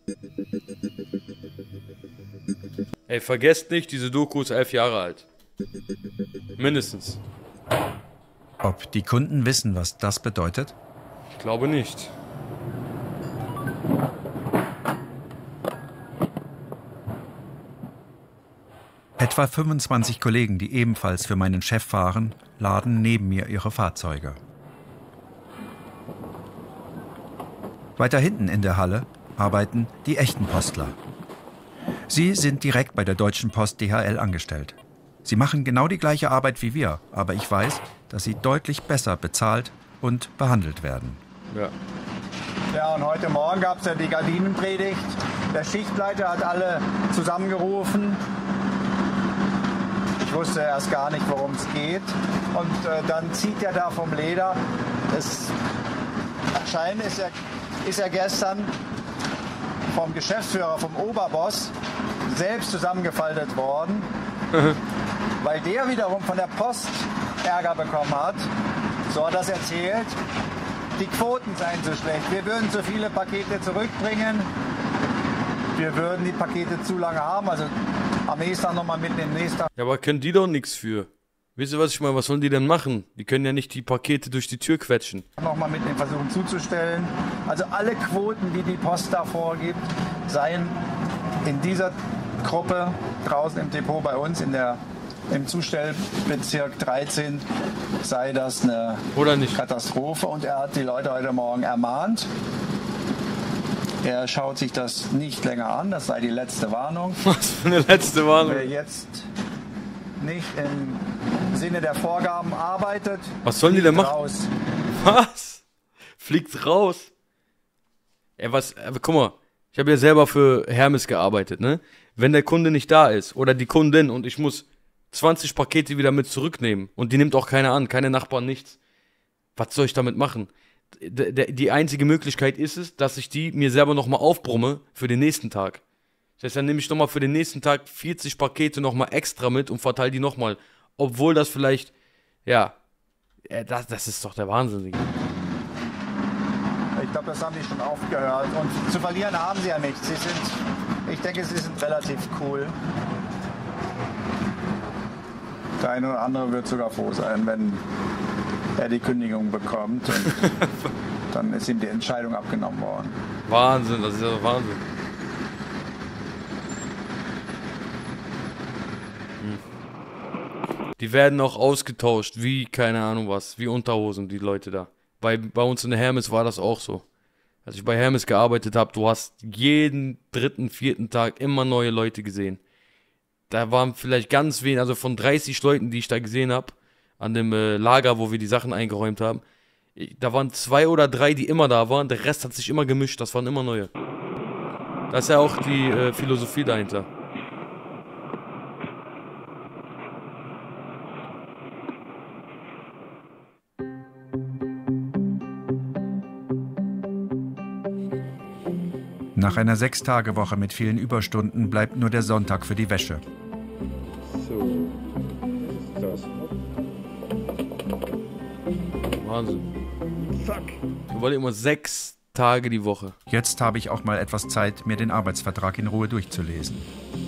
Ey, vergesst nicht, diese Doku ist elf Jahre alt. Mindestens. Ob die Kunden wissen, was das bedeutet? Ich glaube nicht. Etwa fünfundzwanzig Kollegen, die ebenfalls für meinen Chef fahren, laden neben mir ihre Fahrzeuge. Weiter hinten in der Halle arbeiten die echten Postler. Sie sind direkt bei der Deutschen Post D H L angestellt. Sie machen genau die gleiche Arbeit wie wir, aber ich weiß, dass sie deutlich besser bezahlt und behandelt werden. Ja. Ja, und heute Morgen gab es ja die Gardinenpredigt. Der Schichtleiter hat alle zusammengerufen. Ich wusste erst gar nicht, worum es geht. Und äh, dann zieht er da vom Leder. Das, anscheinend ist er, ist er gestern vom Geschäftsführer, vom Oberboss, selbst zusammengefaltet worden, weil der wiederum von der Post Ärger bekommen hat. So hat das erzählt. Die Quoten seien so schlecht. Wir würden zu viele Pakete zurückbringen. Wir würden die Pakete zu lange haben. Also am nächsten Tag nochmal mit dem nächsten Tag. Ja, aber können die doch nichts für. Wisst ihr, was ich meine? Was sollen die denn machen? Die können ja nicht die Pakete durch die Tür quetschen. Nochmal mit den Versuchen zuzustellen. Also alle Quoten, die die Post da vorgibt, seien in dieser Gruppe draußen im Depot bei uns in der, im Zustellbezirk dreizehn, sei das eine Oder nicht? Katastrophe. Und er hat die Leute heute Morgen ermahnt. Er schaut sich das nicht länger an, das sei die letzte Warnung. Was für eine letzte Warnung? Wer jetzt nicht im Sinne der Vorgaben arbeitet, was sollen die denn machen? Raus. Was? Fliegt raus? Ey, was, äh, guck mal, ich habe ja selber für Hermes gearbeitet, ne? Wenn der Kunde nicht da ist oder die Kundin und ich muss zwanzig Pakete wieder mit zurücknehmen und die nimmt auch keiner an, keine Nachbarn, nichts. Was soll ich damit machen? D- d- die einzige Möglichkeit ist es, dass ich die mir selber nochmal aufbrumme für den nächsten Tag. Das heißt, dann nehme ich nochmal für den nächsten Tag vierzig Pakete nochmal extra mit und verteile die nochmal. Obwohl das vielleicht, ja, ja das, das ist doch der Wahnsinn. Ich glaube, das haben die schon oft gehört. Und zu verlieren haben sie ja nichts. Sie sind, ich denke, sie sind relativ cool. Der eine oder andere wird sogar froh sein, wenn er die Kündigung bekommt. Und dann ist ihm die Entscheidung abgenommen worden. Wahnsinn, das ist ja Wahnsinn. Die werden auch ausgetauscht, wie, keine Ahnung was, wie Unterhosen, die Leute da. Bei, bei uns in der Hermes war das auch so. Als ich bei Hermes gearbeitet habe, du hast jeden dritten, vierten Tag immer neue Leute gesehen. Da waren vielleicht ganz wenig, also von dreißig Leuten, die ich da gesehen habe, an dem äh, Lager, wo wir die Sachen eingeräumt haben, ich, da waren zwei oder drei, die immer da waren, der Rest hat sich immer gemischt, das waren immer neue. Das ist ja auch die äh, Philosophie dahinter. Nach einer Sechs-Tage-Woche mit vielen Überstunden bleibt nur der Sonntag für die Wäsche. So, das. Wahnsinn. Fuck. Ich wollte immer sechs Tage die Woche. Jetzt habe ich auch mal etwas Zeit, mir den Arbeitsvertrag in Ruhe durchzulesen.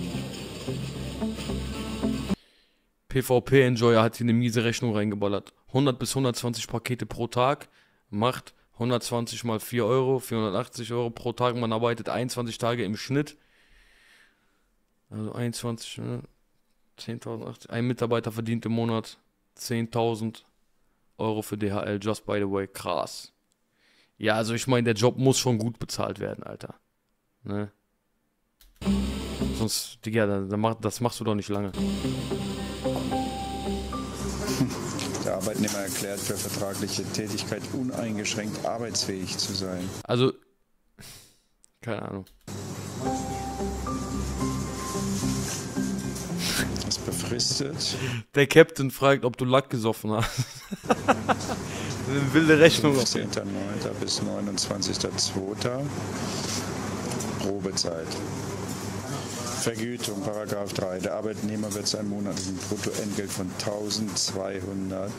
P V P-Enjoyer hat hier eine miese Rechnung reingeballert. hundert bis hundertzwanzig Pakete pro Tag macht hundertzwanzig mal vier Euro, vierhundertachtzig Euro pro Tag. Man arbeitet einundzwanzig Tage im Schnitt. Also einundzwanzig, ne? zehntausend. Ein Mitarbeiter verdient im Monat zehntausend Euro für D H L, just by the way. Krass. Ja, also ich meine, der Job muss schon gut bezahlt werden, Alter. Ne? Sonst, Digga, das machst du doch nicht lange. Der Arbeitnehmer erklärt für vertragliche Tätigkeit uneingeschränkt arbeitsfähig zu sein. Also, Keine Ahnung. Das ist befristet. Der Captain fragt, ob du Lack gesoffen hast. Eine wilde Rechnung. fünfzehnter neunter bis neunundzwanzigster zweiter Probezeit. Vergütung, Paragraph drei. Der Arbeitnehmer wird sein monatlichen Bruttoentgelt von eintausendzweihundert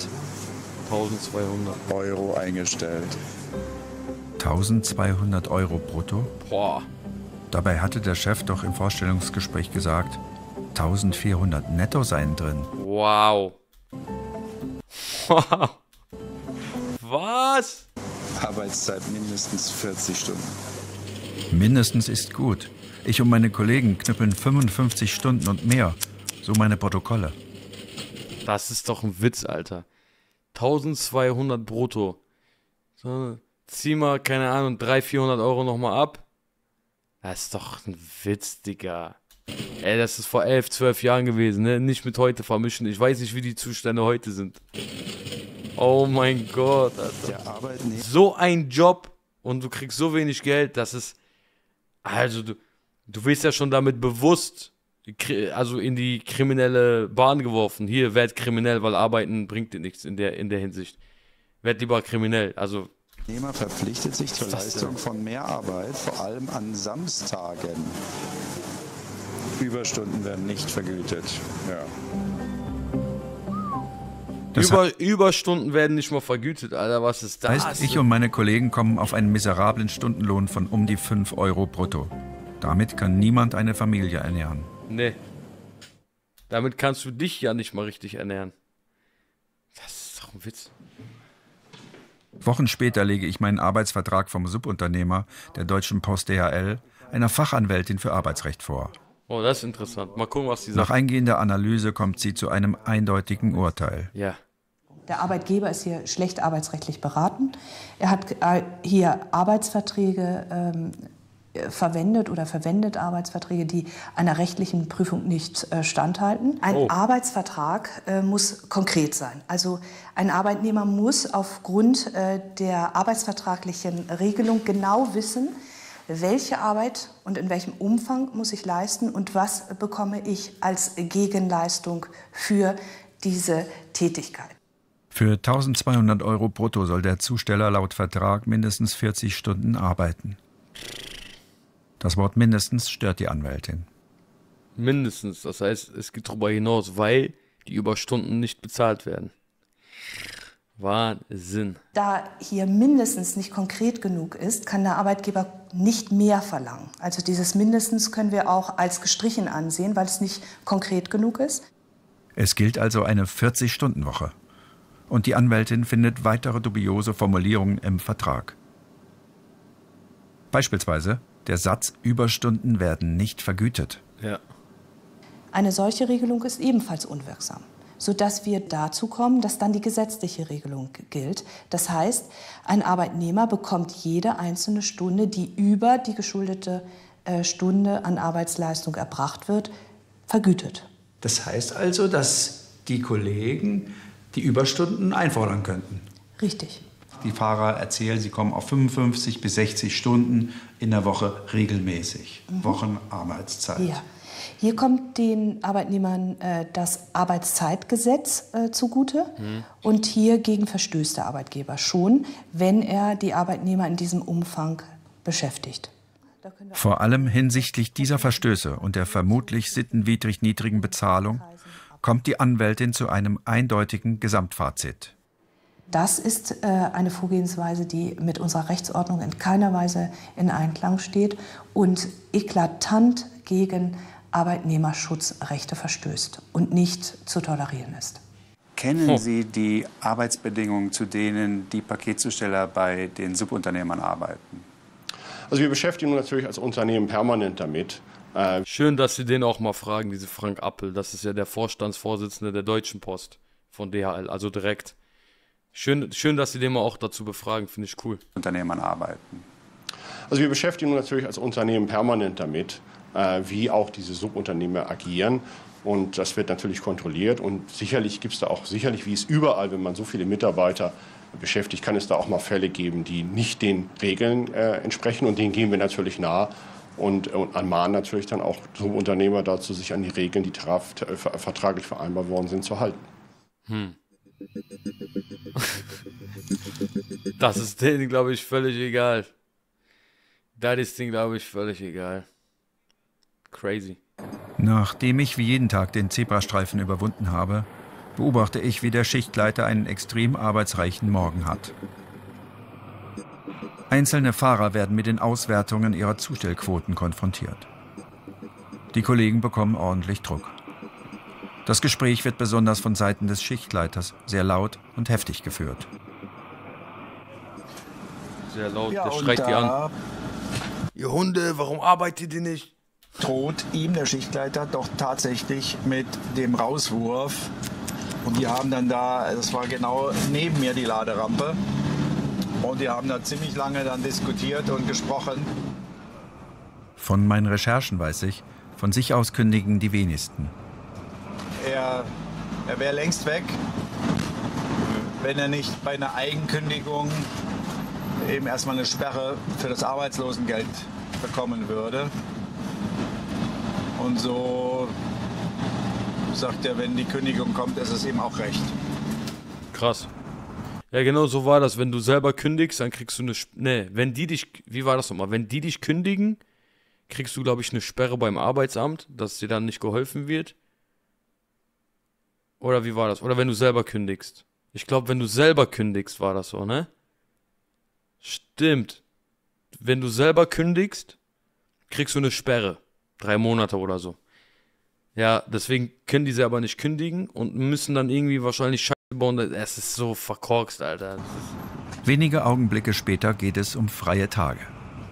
Euro eingestellt. eintausendzweihundert Euro brutto? Boah. Dabei hatte der Chef doch im Vorstellungsgespräch gesagt, eintausendvierhundert netto seien drin. Wow. Wow. Was? Arbeitszeit mindestens vierzig Stunden. Mindestens ist gut. Ich und meine Kollegen knüppeln fünfundfünfzig Stunden und mehr. So meine Protokolle. Das ist doch ein Witz, Alter. eintausendzweihundert brutto. So, zieh mal, keine Ahnung, dreihundert, vierhundert Euro nochmal ab. Das ist doch ein Witz, Digga. Ey, das ist vor elf, zwölf Jahren gewesen, ne? Nicht mit heute vermischen. Ich weiß nicht, wie die Zustände heute sind. Oh mein Gott, Alter. Der Arbeitnehmer. So ein Job und du kriegst so wenig Geld, das ist... Also, du, du wirst ja schon damit bewusst, also in die kriminelle Bahn geworfen. Hier, werd kriminell, weil Arbeiten bringt dir nichts in der, in der Hinsicht. Werd lieber kriminell, also... Der Arbeitnehmer verpflichtet sich zur Leistung von Mehrarbeit, vor allem an Samstagen. Überstunden werden nicht vergütet. Ja. Über, Überstunden werden nicht mal vergütet, Alter, was ist das? Heißt, ich und meine Kollegen kommen auf einen miserablen Stundenlohn von um die fünf Euro brutto. Damit kann niemand eine Familie ernähren. Nee. Damit kannst du dich ja nicht mal richtig ernähren. Das ist doch ein Witz. Wochen später lege ich meinen Arbeitsvertrag vom Subunternehmer der Deutschen Post D H L einer Fachanwältin für Arbeitsrecht vor. Oh, das ist interessant. Mal gucken, was die Nach sagt. eingehender Analyse kommt sie zu einem eindeutigen Urteil. Ja. Der Arbeitgeber ist hier schlecht arbeitsrechtlich beraten. Er hat hier Arbeitsverträge ähm, verwendet oder verwendet Arbeitsverträge, die einer rechtlichen Prüfung nicht äh, standhalten. Ein Oh. Arbeitsvertrag äh, muss konkret sein. Also ein Arbeitnehmer muss aufgrund äh, der arbeitsvertraglichen Regelung genau wissen, welche Arbeit und in welchem Umfang muss ich leisten und was bekomme ich als Gegenleistung für diese Tätigkeit. Für eintausendzweihundert Euro brutto soll der Zusteller laut Vertrag mindestens vierzig Stunden arbeiten. Das Wort mindestens stört die Anwältin. Mindestens. Das heißt, es geht darüber hinaus, weil die Überstunden nicht bezahlt werden. Wahnsinn. Da hier mindestens nicht konkret genug ist, kann der Arbeitgeber nicht mehr verlangen. Also dieses mindestens können wir auch als gestrichen ansehen, weil es nicht konkret genug ist. Es gilt also eine vierzig-Stunden-Woche. Und die Anwältin findet weitere dubiose Formulierungen im Vertrag. Beispielsweise der Satz, Überstunden werden nicht vergütet. Ja. Eine solche Regelung ist ebenfalls unwirksam, sodass wir dazu kommen, dass dann die gesetzliche Regelung gilt. Das heißt, ein Arbeitnehmer bekommt jede einzelne Stunde, die über die geschuldete äh, Stunde an Arbeitsleistung erbracht wird, vergütet. Das heißt also, dass die Kollegen die Überstunden einfordern könnten. Richtig. Die Fahrer erzählen, sie kommen auf fünfundfünfzig bis sechzig Stunden in der Woche regelmäßig. Mhm. Wochenarbeitszeit. Ja. Hier kommt den Arbeitnehmern äh, das Arbeitszeitgesetz äh, zugute. Mhm. Und hiergegen verstößt der Arbeitgeber schon, wenn er die Arbeitnehmer in diesem Umfang beschäftigt. Vor allem hinsichtlich dieser Verstöße und der vermutlich sittenwidrig niedrigen Bezahlung kommt die Anwältin zu einem eindeutigen Gesamtfazit. Das ist äh, eine Vorgehensweise, die mit unserer Rechtsordnung in keiner Weise in Einklang steht und eklatant gegen Arbeitnehmerschutzrechte verstößt und nicht zu tolerieren ist. Kennen Sie die Arbeitsbedingungen, zu denen die Paketzusteller bei den Subunternehmern arbeiten? Also wir beschäftigen uns natürlich als Unternehmen permanent damit. Äh Schön, dass Sie den auch mal fragen, diese Frank Appel. Das ist ja der Vorstandsvorsitzende der Deutschen Post von D H L, also direkt. Schön, schön, dass Sie den mal auch dazu befragen, finde ich cool. Unternehmern arbeiten. Also wir beschäftigen uns natürlich als Unternehmen permanent damit, äh, wie auch diese Subunternehmer agieren. Und das wird natürlich kontrolliert. Und sicherlich gibt es da auch, sicherlich wie es überall, wenn man so viele Mitarbeiter beschäftigt, kann es da auch mal Fälle geben, die nicht den Regeln äh, entsprechen. Und denen gehen wir natürlich nahe und, und ermahnen natürlich dann auch so Unternehmer dazu, sich an die Regeln, die traf, äh, vertraglich vereinbart worden sind, zu halten. Hm. Das ist denen, glaube ich, völlig egal. Das ist denen, glaube ich, völlig egal. Crazy. Nachdem ich wie jeden Tag den Zebrastreifen überwunden habe, beobachte ich, wie der Schichtleiter einen extrem arbeitsreichen Morgen hat. Einzelne Fahrer werden mit den Auswertungen ihrer Zustellquoten konfrontiert. Die Kollegen bekommen ordentlich Druck. Das Gespräch wird besonders von Seiten des Schichtleiters sehr laut und heftig geführt. Sehr laut, Ja, der und schreit die da an. Ihr Hunde, warum arbeitet ihr nicht? droht ihm der Schichtleiter doch tatsächlich mit dem Rauswurf. Und die haben dann da, das war genau neben mir die Laderampe, und die haben da ziemlich lange dann diskutiert und gesprochen. Von meinen Recherchen weiß ich, von sich aus kündigen die wenigsten. Er, er wäre längst weg, wenn er nicht bei einer Eigenkündigung eben erstmal eine Sperre für das Arbeitslosengeld bekommen würde. Und so sagt er, wenn die Kündigung kommt, ist es ihm auch recht. Krass. Ja, genau so war das. Wenn du selber kündigst, dann kriegst du eine... Sp- nee, wenn die dich... Wie war das nochmal? Wenn die dich kündigen, kriegst du, glaube ich, eine Sperre beim Arbeitsamt, dass dir dann nicht geholfen wird. Oder wie war das? Oder wenn du selber kündigst. Ich glaube, wenn du selber kündigst, war das so, ne? Stimmt. Wenn du selber kündigst, kriegst du eine Sperre. Drei Monate oder so. Ja, deswegen können die sie aber nicht kündigen und müssen dann irgendwie wahrscheinlich Scheiße bauen. Es ist so verkorkst, Alter. Das ist Wenige Augenblicke später geht es um freie Tage.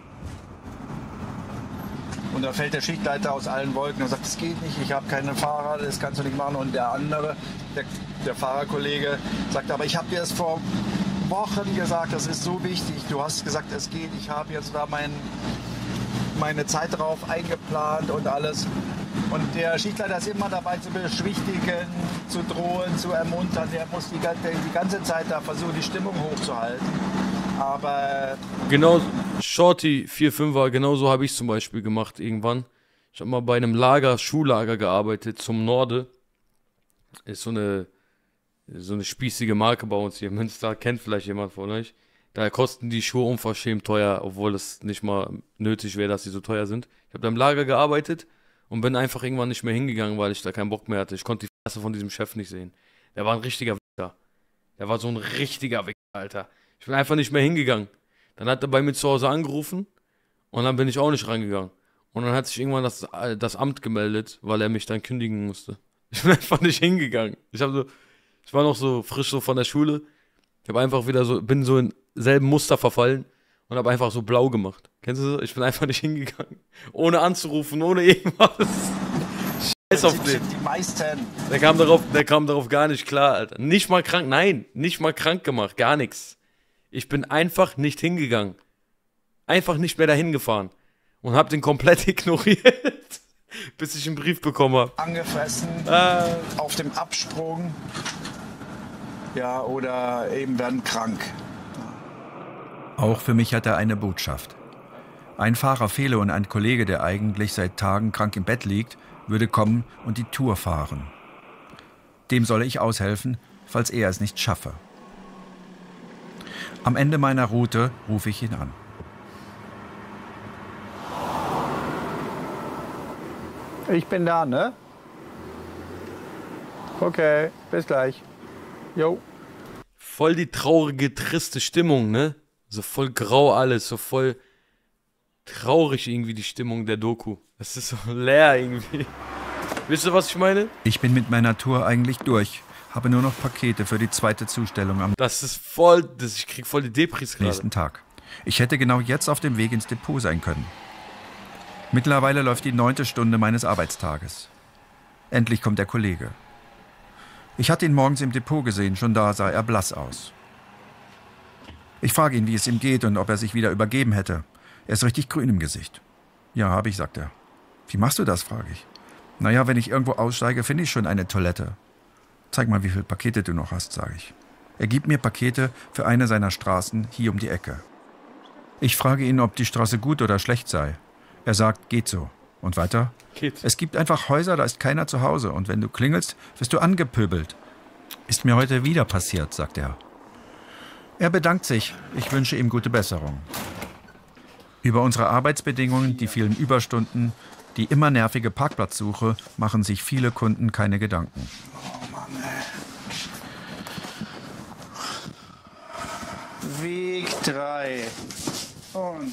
Und da fällt der Schichtleiter aus allen Wolken und sagt, das geht nicht, ich habe keine Fahrer, das kannst du nicht machen. Und der andere, der, der Fahrerkollege, sagt, aber ich habe dir das vor Wochen gesagt, das ist so wichtig. Du hast gesagt, es geht, ich habe jetzt da mein, meine Zeit drauf eingeplant und alles. Und der Schichtleiter ist immer dabei zu beschwichtigen, zu drohen, zu ermuntern. Der muss die, die ganze Zeit da versuchen, die Stimmung hochzuhalten. Aber... Genau, Shorty vier fünfer, genau so habe ich es zum Beispiel gemacht irgendwann. Ich habe mal bei einem Lager, Schuhlager gearbeitet, zum Norde. Ist so eine, so eine spießige Marke bei uns hier in Münster, kennt vielleicht jemand von euch. Da kosten die Schuhe unverschämt teuer, obwohl es nicht mal nötig wäre, dass sie so teuer sind. Ich habe da im Lager gearbeitet und bin einfach irgendwann nicht mehr hingegangen, weil ich da keinen Bock mehr hatte. Ich konnte die Fresse von diesem Chef nicht sehen. Der war ein richtiger Wichser. Der war so ein richtiger Wichser, Alter. Ich bin einfach nicht mehr hingegangen. Dann hat er bei mir zu Hause angerufen und dann bin ich auch nicht reingegangen. Und dann hat sich irgendwann das, das Amt gemeldet, weil er mich dann kündigen musste. Ich bin einfach nicht hingegangen. Ich, hab so, ich war noch so frisch so von der Schule. Ich habe einfach wieder so, bin so in selben Muster verfallen und habe einfach so blau gemacht. Kennst du das? Ich bin einfach nicht hingegangen. Ohne anzurufen, ohne irgendwas. Scheiß auf den. Die meisten. Der kam darauf, der kam darauf gar nicht klar, Alter. Nicht mal krank, nein, nicht mal krank gemacht, gar nichts. Ich bin einfach nicht hingegangen. Einfach nicht mehr dahin gefahren. Und hab den komplett ignoriert, bis ich einen Brief bekommen habe. Angefressen, Ah. auf dem Absprung. Ja, oder eben werden krank. Auch für mich hat er eine Botschaft. Ein Fahrer fehle und ein Kollege, der eigentlich seit Tagen krank im Bett liegt, würde kommen und die Tour fahren. Dem solle ich aushelfen, falls er es nicht schaffe. Am Ende meiner Route rufe ich ihn an. Ich bin da, ne? Okay, bis gleich. Jo. Voll die traurige, triste Stimmung, ne? So voll grau alles, so voll traurig irgendwie die Stimmung der Doku. Es ist so leer irgendwie. Wisst ihr, was ich meine? Ich bin mit meiner Tour eigentlich durch, habe nur noch Pakete für die zweite Zustellung am Das ist voll, das, ich krieg voll die Depris gerade. nächsten Tag. Ich hätte genau jetzt auf dem Weg ins Depot sein können. Mittlerweile läuft die neunte Stunde meines Arbeitstages. Endlich kommt der Kollege. Ich hatte ihn morgens im Depot gesehen, schon da sah er blass aus. Ich frage ihn, wie es ihm geht und ob er sich wieder übergeben hätte. Er ist richtig grün im Gesicht. Ja, habe ich, sagt er. Wie machst du das, frage ich. Naja, wenn ich irgendwo aussteige, finde ich schon eine Toilette. Zeig mal, wie viele Pakete du noch hast, sage ich. Er gibt mir Pakete für eine seiner Straßen hier um die Ecke. Ich frage ihn, ob die Straße gut oder schlecht sei. Er sagt, geht so. Und weiter? Geht. Es gibt einfach Häuser, da ist keiner zu Hause. Und wenn du klingelst, wirst du angepöbelt. Ist mir heute wieder passiert, sagt er. Er bedankt sich. Ich wünsche ihm gute Besserung. Über unsere Arbeitsbedingungen, die vielen Überstunden, die immer nervige Parkplatzsuche, machen sich viele Kunden keine Gedanken. Oh Mann, ey. Weg drei. Und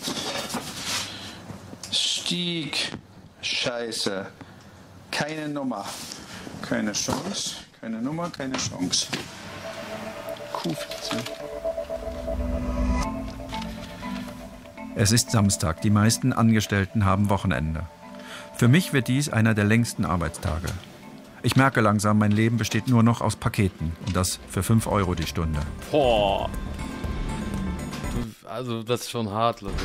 Stieg. Scheiße. Keine Nummer. Keine Chance. Keine Nummer, keine Chance. Q vierzehn. Es ist Samstag. Die meisten Angestellten haben Wochenende. Für mich wird dies einer der längsten Arbeitstage. Ich merke langsam, mein Leben besteht nur noch aus Paketen. Und das für fünf Euro die Stunde. Boah. Du, also, das ist schon hart, Leute.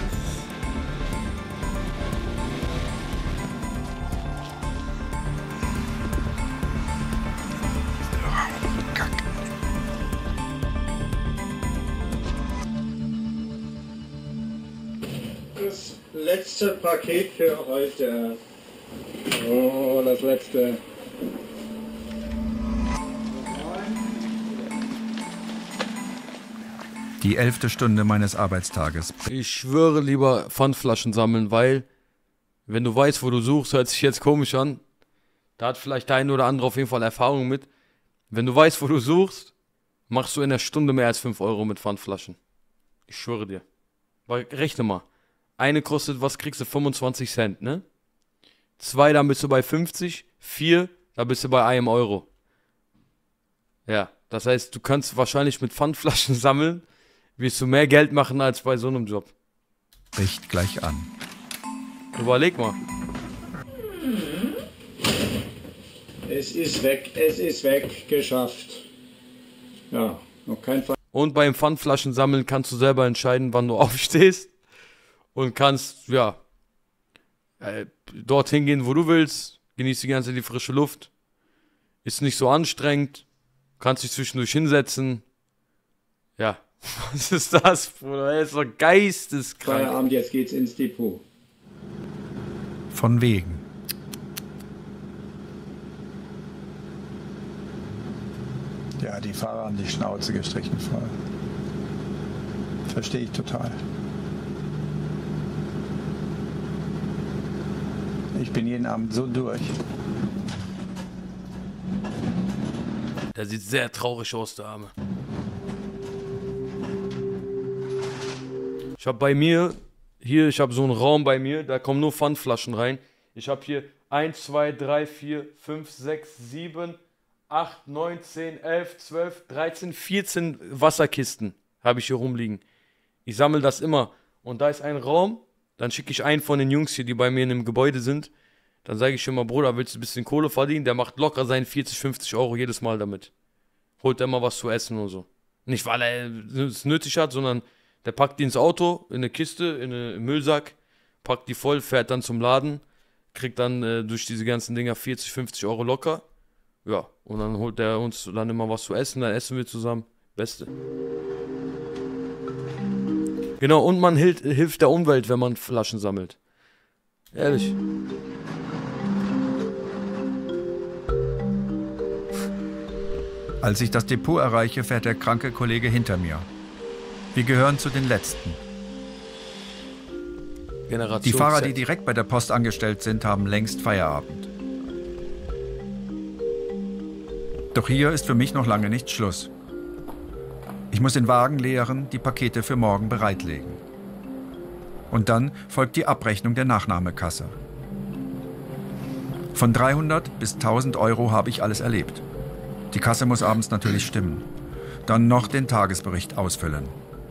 Das letzte Paket für heute. Oh, das letzte. Die elfte Stunde meines Arbeitstages. Ich schwöre, lieber Pfandflaschen sammeln, weil, wenn du weißt, wo du suchst, hört sich jetzt komisch an. Da hat vielleicht der eine oder andere auf jeden Fall Erfahrung mit. Wenn du weißt, wo du suchst, machst du in der Stunde mehr als fünf Euro mit Pfandflaschen. Ich schwöre dir. Weil, rechne mal. Eine kostet, was kriegst du? fünfundzwanzig Cent, ne? Zwei, dann bist du bei fünfzig. Vier, da bist du bei einem Euro. Ja, das heißt, du kannst wahrscheinlich mit Pfandflaschen sammeln, wirst du mehr Geld machen als bei so einem Job. Bricht gleich an. Überleg mal. Es ist weg, es ist weg, geschafft. Ja, noch kein Fall. Und beim Pfandflaschen sammeln kannst du selber entscheiden, wann du aufstehst. Und kannst, ja, äh, dorthin gehen, wo du willst. Genießt die ganze Zeit die frische Luft. Ist nicht so anstrengend. Kannst dich zwischendurch hinsetzen. Ja, was ist das, Bruder? Er ist doch geisteskrank. Feierabend, jetzt geht's ins Depot. Von wegen. Ja, die Fahrer haben die Schnauze gestrichen voll. Verstehe ich total. Ich bin jeden Abend so durch. Der sieht sehr traurig aus, der Arme. Ich habe bei mir, hier, ich habe so einen Raum bei mir, da kommen nur Pfandflaschen rein. Ich habe hier eins, zwei, drei, vier, fünf, sechs, sieben, acht, neun, zehn, elf, zwölf, dreizehn, vierzehn Wasserkisten habe ich hier rumliegen. Ich sammle das immer. Und da ist ein Raum, dann schicke ich einen von den Jungs hier, die bei mir in dem Gebäude sind. Dann sage ich schon mal, Bruder, willst du ein bisschen Kohle verdienen? Der macht locker seinen vierzig, fünfzig Euro jedes Mal damit. Holt er mal was zu essen und so. Nicht, weil er es nötig hat, sondern der packt die ins Auto, in eine Kiste, in einen Müllsack, packt die voll, fährt dann zum Laden, kriegt dann äh, durch diese ganzen Dinger vierzig, fünfzig Euro locker. Ja, und dann holt er uns dann immer was zu essen, dann essen wir zusammen. Beste. Genau, und man hilft, hilft der Umwelt, wenn man Flaschen sammelt. Ehrlich. Als ich das Depot erreiche, fährt der kranke Kollege hinter mir. Wir gehören zu den Letzten. Generation Die Fahrer, Z. die direkt bei der Post angestellt sind, haben längst Feierabend. Doch hier ist für mich noch lange nicht Schluss. Ich muss den Wagen leeren, die Pakete für morgen bereitlegen. Und dann folgt die Abrechnung der Nachnahmekasse. Von dreihundert bis tausend Euro habe ich alles erlebt. Die Kasse muss abends natürlich stimmen. Dann noch den Tagesbericht ausfüllen.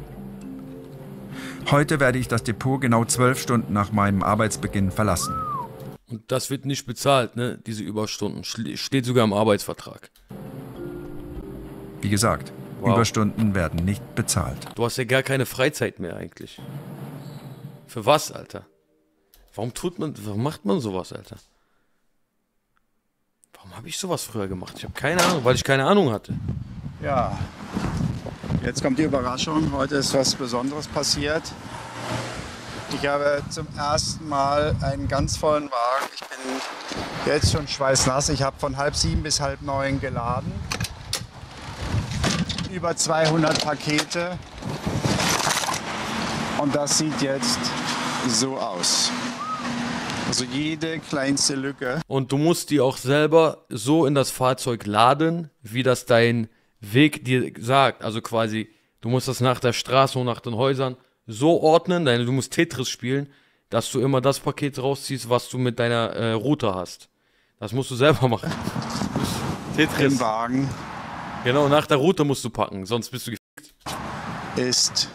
Heute werde ich das Depot genau zwölf Stunden nach meinem Arbeitsbeginn verlassen. Und das wird nicht bezahlt, ne? Diese Überstunden. Steht sogar im Arbeitsvertrag. Wie gesagt, wow. Überstunden werden nicht bezahlt. Du hast ja gar keine Freizeit mehr eigentlich. Für was, Alter? Warum tut man, warum macht man sowas, Alter? Warum habe ich sowas früher gemacht? Ich habe keine Ahnung, weil ich keine Ahnung hatte. Ja, Jetzt kommt die Überraschung. Heute ist was Besonderes passiert. Ich habe zum ersten Mal einen ganz vollen Wagen. Ich bin jetzt schon schweißnass. Ich habe von halb sieben bis halb neun geladen. Über zweihundert Pakete. Und das sieht jetzt so aus. Also jede kleinste Lücke. Und du musst die auch selber so in das Fahrzeug laden, wie das dein Weg dir sagt. Also quasi, du musst das nach der Straße und nach den Häusern so ordnen, denn du musst Tetris spielen, dass du immer das Paket rausziehst, was du mit deiner äh, Route hast. Das musst du selber machen. Tetris. Im Wagen. Genau, nach der Route musst du packen, sonst bist du gefickt. Ist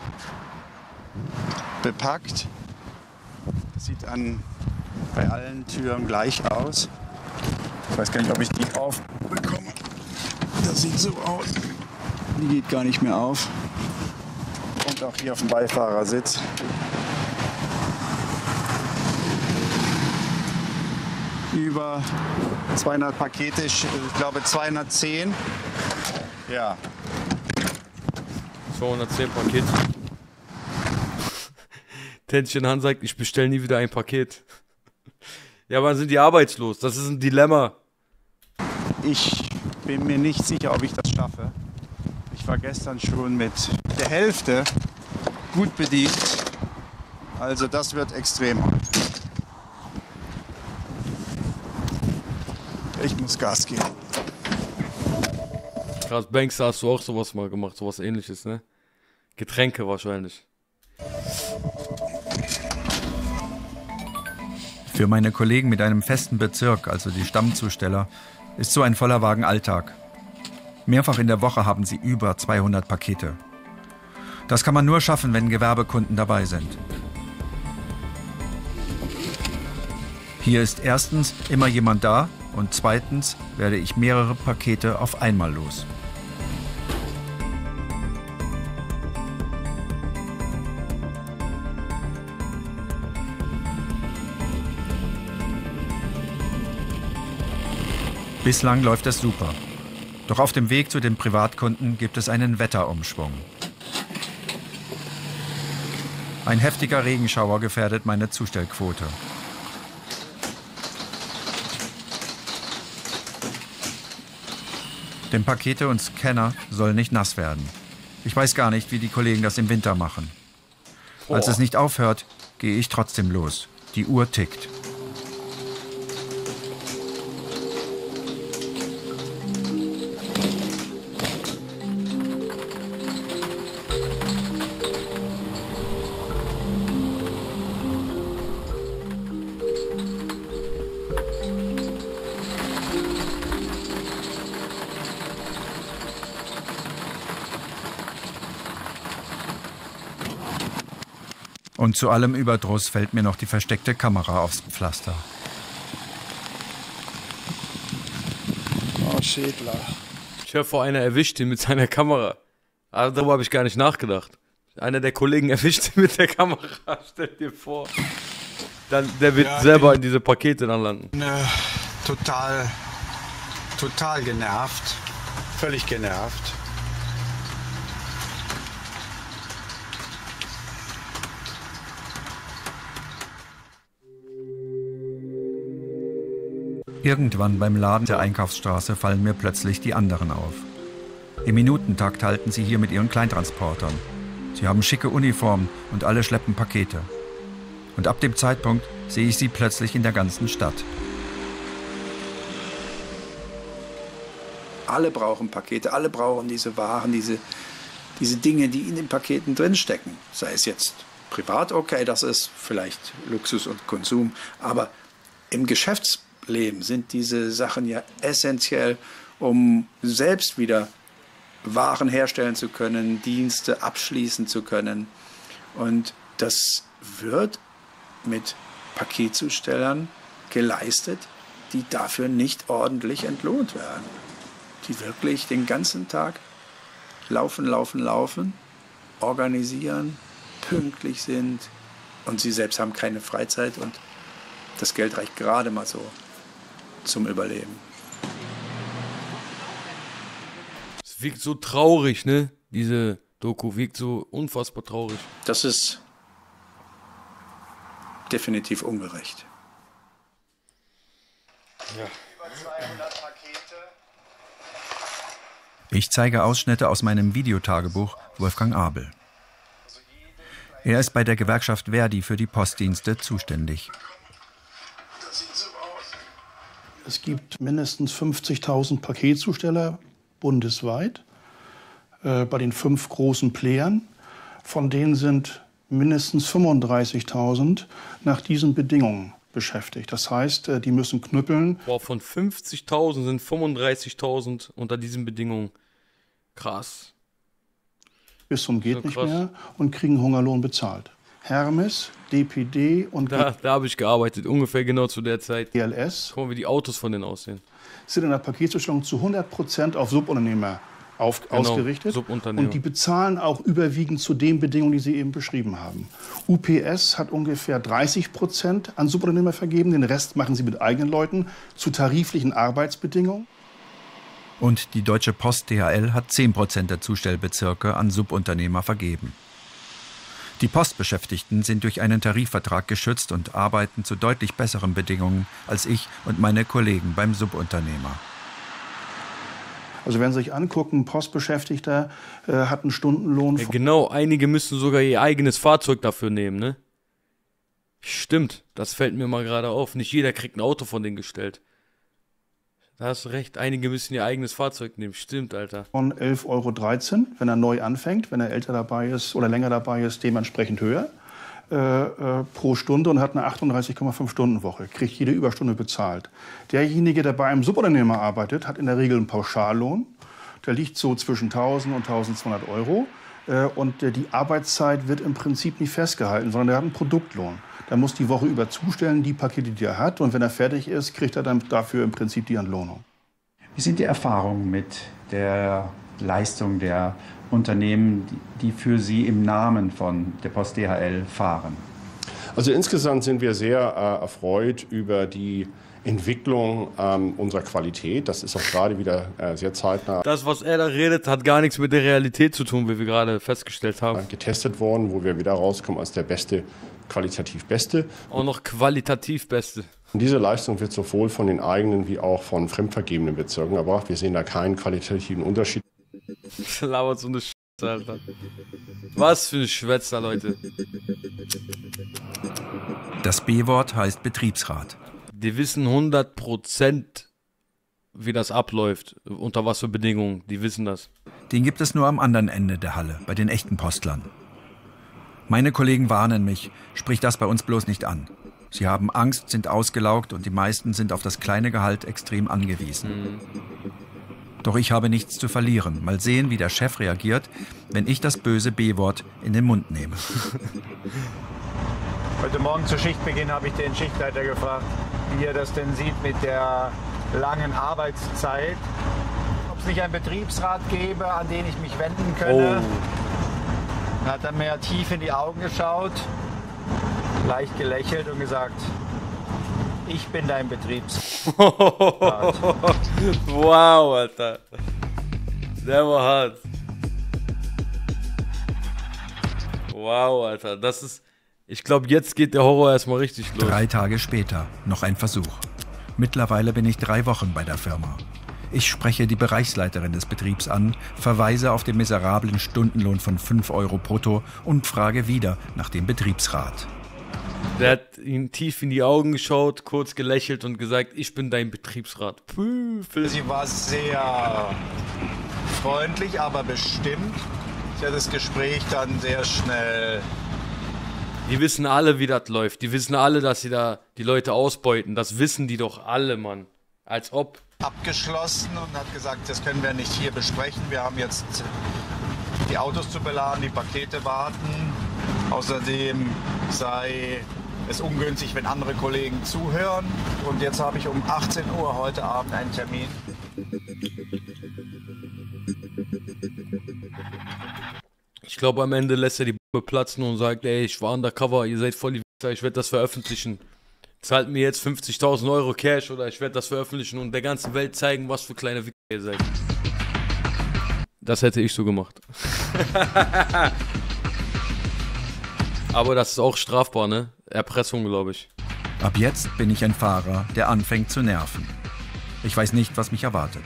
bepackt. Das sieht an bei allen Türen gleich aus. Ich weiß gar nicht, ob ich die aufbekomme. Das sieht so aus. Die geht gar nicht mehr auf. Und auch hier auf dem Beifahrersitz. Über zweihundert Pakete, ich glaube zweihundertzehn. Ja. zweihundertzehn Pakete. Tändchen Han sagt, ich bestelle nie wieder ein Paket. Ja, wann sind die arbeitslos? Das ist ein Dilemma. Ich bin mir nicht sicher, ob ich das schaffe. Ich war gestern schon mit der Hälfte gut bedient. Also das wird extrem heute. Ich muss Gas geben. Krass, Banks, hast du auch sowas mal gemacht, sowas ähnliches, ne? Getränke wahrscheinlich. Für meine Kollegen mit einem festen Bezirk, also die Stammzusteller, ist so ein voller Wagen Alltag. Mehrfach in der Woche haben sie über zweihundert Pakete. Das kann man nur schaffen, wenn Gewerbekunden dabei sind. Hier ist erstens immer jemand da und zweitens werde ich mehrere Pakete auf einmal los. Bislang läuft es super. Doch auf dem Weg zu den Privatkunden gibt es einen Wetterumschwung. Ein heftiger Regenschauer gefährdet meine Zustellquote. Denn Pakete und Scanner sollen nicht nass werden. Ich weiß gar nicht, wie die Kollegen das im Winter machen. Als es nicht aufhört, gehe ich trotzdem los. Die Uhr tickt. Und zu allem Überdruss fällt mir noch die versteckte Kamera aufs Pflaster. Oh, Schädler. Ich habe vor einer erwischt ihn mit seiner Kamera. Also darüber habe ich gar nicht nachgedacht. Einer der Kollegen erwischt ihn mit der Kamera, stell dir vor. Dann, der wird ja, selber in diese Pakete dann landen. Ne, total, total genervt. Völlig genervt. Irgendwann beim Laden der Einkaufsstraße fallen mir plötzlich die anderen auf. Im Minutentakt halten sie hier mit ihren Kleintransportern. Sie haben schicke Uniformen und alle schleppen Pakete. Und ab dem Zeitpunkt sehe ich sie plötzlich in der ganzen Stadt. Alle brauchen Pakete, alle brauchen diese Waren, diese, diese Dinge, die in den Paketen drinstecken. Sei es jetzt privat, okay, das ist vielleicht Luxus und Konsum, aber im Geschäftsleben sind diese Sachen ja essentiell, um selbst wieder Waren herstellen zu können, Dienste abschließen zu können. Und das wird mit Paketzustellern geleistet, die dafür nicht ordentlich entlohnt werden. Die wirklich den ganzen Tag laufen, laufen, laufen, organisieren, pünktlich sind und sie selbst haben keine Freizeit und das Geld reicht gerade mal so zum Überleben. Es wirkt so traurig, ne? Diese, Doku wirkt so unfassbar traurig. Das ist definitiv ungerecht. Ja. Ich zeige Ausschnitte aus meinem Videotagebuch Wolfgang Abel. Er ist bei der Gewerkschaft Verdi für die Postdienste zuständig. Es gibt mindestens fünfzigtausend Paketzusteller bundesweit äh, bei den fünf großen Playern. Von denen sind mindestens fünfunddreißigtausend nach diesen Bedingungen beschäftigt. Das heißt, äh, die müssen knüppeln. Boah, von fünfzigtausend sind fünfunddreißigtausend unter diesen Bedingungen. Krass. Bis zum geht So nicht krass. mehr und kriegen Hungerlohn bezahlt. Hermes, D P D und Da, da habe ich gearbeitet, ungefähr genau zu der Zeit. G L S. Guck mal, wie die Autos von denen aussehen. Sind in der Paketzustellung zu hundert Prozent auf Subunternehmer auf, Genau, ausgerichtet. Subunternehmer. Und die bezahlen auch überwiegend zu den Bedingungen, die Sie eben beschrieben haben. U P S hat ungefähr dreißig Prozent an Subunternehmer vergeben. Den Rest machen sie mit eigenen Leuten zu tariflichen Arbeitsbedingungen. Und die Deutsche Post D H L hat zehn Prozent der Zustellbezirke an Subunternehmer vergeben. Die Postbeschäftigten sind durch einen Tarifvertrag geschützt und arbeiten zu deutlich besseren Bedingungen als ich und meine Kollegen beim Subunternehmer. Also wenn Sie sich angucken, ein Postbeschäftigter äh, hat einen Stundenlohn Ja, von genau, einige müssen sogar ihr eigenes Fahrzeug dafür nehmen, ne? Stimmt, das fällt mir mal gerade auf. Nicht jeder kriegt ein Auto von denen gestellt. Da hast du recht, einige müssen ihr eigenes Fahrzeug nehmen. Stimmt, Alter. von elf Euro dreizehn, wenn er neu anfängt. Wenn er älter dabei ist oder länger dabei ist, dementsprechend höher äh, äh, pro Stunde und hat eine achtunddreißig Komma fünf Stunden Woche. Kriegt jede Überstunde bezahlt. Derjenige, der bei einem Subunternehmer arbeitet, hat in der Regel einen Pauschallohn. Der liegt so zwischen tausend und tausendzweihundert Euro. Äh, und äh, die Arbeitszeit wird im Prinzip nicht festgehalten, sondern er hat einen Produktlohn. Der muss die Woche über zustellen, die Pakete, die er hat. Und wenn er fertig ist, kriegt er dann dafür im Prinzip die Entlohnung. Wie sind die Erfahrungen mit der Leistung der Unternehmen, die für Sie im Namen von der Post D H L fahren? Also insgesamt sind wir sehr äh, erfreut über die Entwicklung ähm, unserer Qualität. Das ist auch gerade wieder äh, sehr zeitnah Das, was er da redet, hat gar nichts mit der Realität zu tun, wie wir gerade festgestellt haben. getestet worden, wo wir wieder rauskommen als der beste, qualitativ beste. Auch noch qualitativ Beste. Und diese Leistung wird sowohl von den eigenen wie auch von fremdvergebenen Bezirken erbracht. Wir sehen da keinen qualitativen Unterschied. Labert so eine Scheiße, Alter. Was für ein Schwätzer, Leute. Das B-Wort heißt Betriebsrat. Die wissen hundert Prozent, wie das abläuft, unter was für Bedingungen. Die wissen das. Den gibt es nur am anderen Ende der Halle, bei den echten Postlern. Meine Kollegen warnen mich, sprich das bei uns bloß nicht an. Sie haben Angst, sind ausgelaugt und die meisten sind auf das kleine Gehalt extrem angewiesen. Mhm. Doch ich habe nichts zu verlieren. Mal sehen, wie der Chef reagiert, wenn ich das böse B-Wort in den Mund nehme. Heute Morgen zu Schichtbeginn habe ich den Schichtleiter gefragt, wie er das denn sieht mit der langen Arbeitszeit. Ob es nicht einen Betriebsrat gäbe, an den ich mich wenden könne. Oh. Dann hat er mir tief in die Augen geschaut, leicht gelächelt und gesagt, ich bin dein Betriebsrat. Wow, Alter. Der war hart. Wow, Alter. Das ist. Ich glaube, jetzt geht der Horror erstmal richtig los. Drei Tage später, noch ein Versuch. Mittlerweile bin ich drei Wochen bei der Firma. Ich spreche die Bereichsleiterin des Betriebs an, verweise auf den miserablen Stundenlohn von fünf Euro brutto und frage wieder nach dem Betriebsrat. Der hat ihn tief in die Augen geschaut, kurz gelächelt und gesagt, ich bin dein Betriebsrat. Puh, Sie war sehr freundlich, aber bestimmt. Sie hat das Gespräch dann sehr schnell. Die wissen alle, wie das läuft. Die wissen alle, dass sie da die Leute ausbeuten. Das wissen die doch alle, Mann. Als ob. Abgeschlossen und hat gesagt, das können wir nicht hier besprechen. Wir haben jetzt die Autos zu beladen, die Pakete warten. Außerdem sei es ungünstig, wenn andere Kollegen zuhören. Und jetzt habe ich um achtzehn Uhr heute Abend einen Termin. Ich glaube, am Ende lässt er die Bombe platzen und sagt, ey, ich war undercover, ihr seid voll die Wichser, ich werde das veröffentlichen. Zahlt mir jetzt fünfzigtausend Euro Cash oder ich werde das veröffentlichen und der ganzen Welt zeigen, was für kleine Wichser ihr seid. Das hätte ich so gemacht. Aber das ist auch strafbar, ne? Erpressung, glaube ich. Ab jetzt bin ich ein Fahrer, der anfängt zu nerven. Ich weiß nicht, was mich erwartet.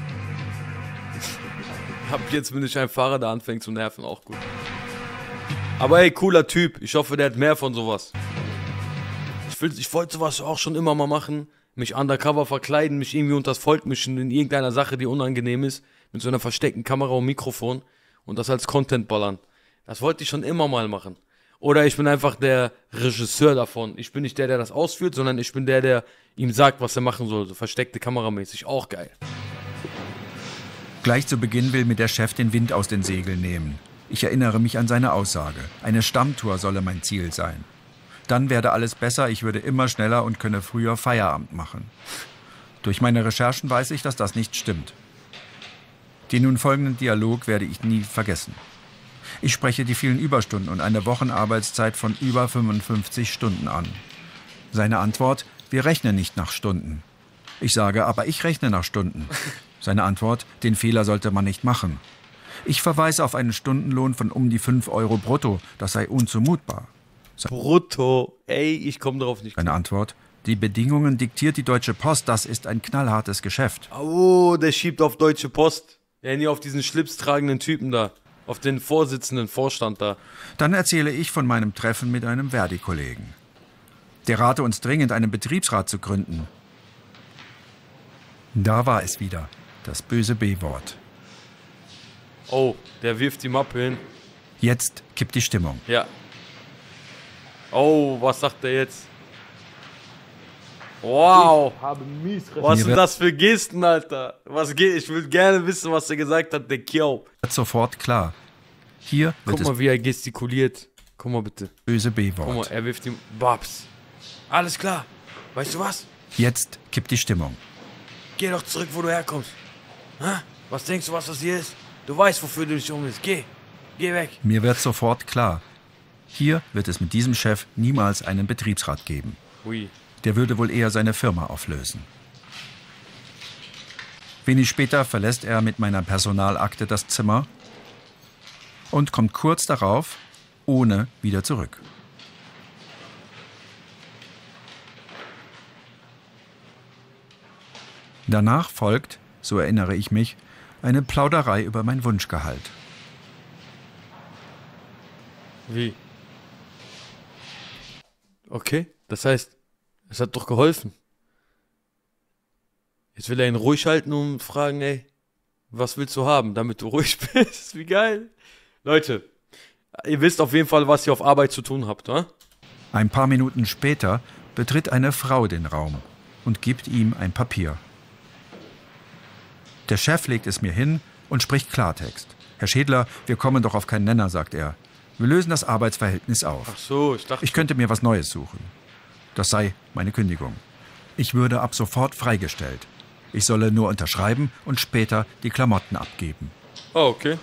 Ab jetzt bin ich ein Fahrer, der anfängt zu nerven, auch gut. Aber hey, cooler Typ. Ich hoffe, der hat mehr von sowas. Ich, will, ich wollte sowas auch schon immer mal machen. Mich undercover verkleiden, mich irgendwie unter das Volk mischen in irgendeiner Sache, die unangenehm ist. Mit so einer versteckten Kamera und Mikrofon. Und das als Content ballern. Das wollte ich schon immer mal machen. Oder ich bin einfach der Regisseur davon. Ich bin nicht der, der das ausführt, sondern ich bin der, der ihm sagt, was er machen soll. So versteckte Kameramäßig. Auch geil. Gleich zu Beginn will mir der Chef den Wind aus den Segeln nehmen. Ich erinnere mich an seine Aussage. Eine Stammtour solle mein Ziel sein. Dann werde alles besser, ich würde immer schneller und könne früher Feierabend machen. Durch meine Recherchen weiß ich, dass das nicht stimmt. Den nun folgenden Dialog werde ich nie vergessen. Ich spreche die vielen Überstunden und eine Wochenarbeitszeit von über fünfundfünfzig Stunden an. Seine Antwort: Wir rechnen nicht nach Stunden. Ich sage: Aber ich rechne nach Stunden. Seine Antwort: Den Fehler sollte man nicht machen. Ich verweise auf einen Stundenlohn von um die fünf Euro brutto. Das sei unzumutbar. Brutto? Ey, ich komme darauf nicht. Seine Antwort: Die Bedingungen diktiert die Deutsche Post. Das ist ein knallhartes Geschäft. Oh, der schiebt auf Deutsche Post. Ja, nie auf diesen schlipstragenden Typen da. Auf den Vorsitzenden Vorstand da. Dann erzähle ich von meinem Treffen mit einem Verdi-Kollegen. Der rate uns dringend, einen Betriebsrat zu gründen. Da war es wieder, das böse B-Wort. Oh, der wirft die Mappe hin. Jetzt kippt die Stimmung. Ja. Oh, was sagt er jetzt? Wow. Ich habe mies was sind das für Gesten, Alter? Was geht? Ich will gerne wissen, was er gesagt hat, der Kio. Wird sofort klar. Hier wird Guck mal, wie er gestikuliert. Guck mal bitte. Böse B-Wort. Guck mal, er wirft ihm Babs. Alles klar. Weißt du was? Jetzt kippt die Stimmung. Geh doch zurück, wo du herkommst. Ha? Was denkst du, was das hier ist? Du weißt, wofür du dich umgehst. Geh. Geh weg. Mir wird sofort klar. Hier wird es mit diesem Chef niemals einen Betriebsrat geben. Ui. Der würde wohl eher seine Firma auflösen. Wenig später verlässt er mit meiner Personalakte das Zimmer und kommt kurz darauf ohne wieder zurück. Danach folgt, so erinnere ich mich, eine Plauderei über mein Wunschgehalt. Wie? Okay, das heißt, es hat doch geholfen. Jetzt will er ihn ruhig halten und fragen, ey, was willst du haben, damit du ruhig bist? Wie geil. Leute, ihr wisst auf jeden Fall, was ihr auf Arbeit zu tun habt, oder? Ein paar Minuten später betritt eine Frau den Raum und gibt ihm ein Papier. Der Chef legt es mir hin und spricht Klartext. Herr Schädler, wir kommen doch auf keinen Nenner, sagt er. Wir lösen das Arbeitsverhältnis auf. Ach so, ich dachte... Ich könnte mir was Neues suchen. Das sei meine Kündigung. Ich würde ab sofort freigestellt. Ich solle nur unterschreiben und später die Klamotten abgeben. Oh, okay.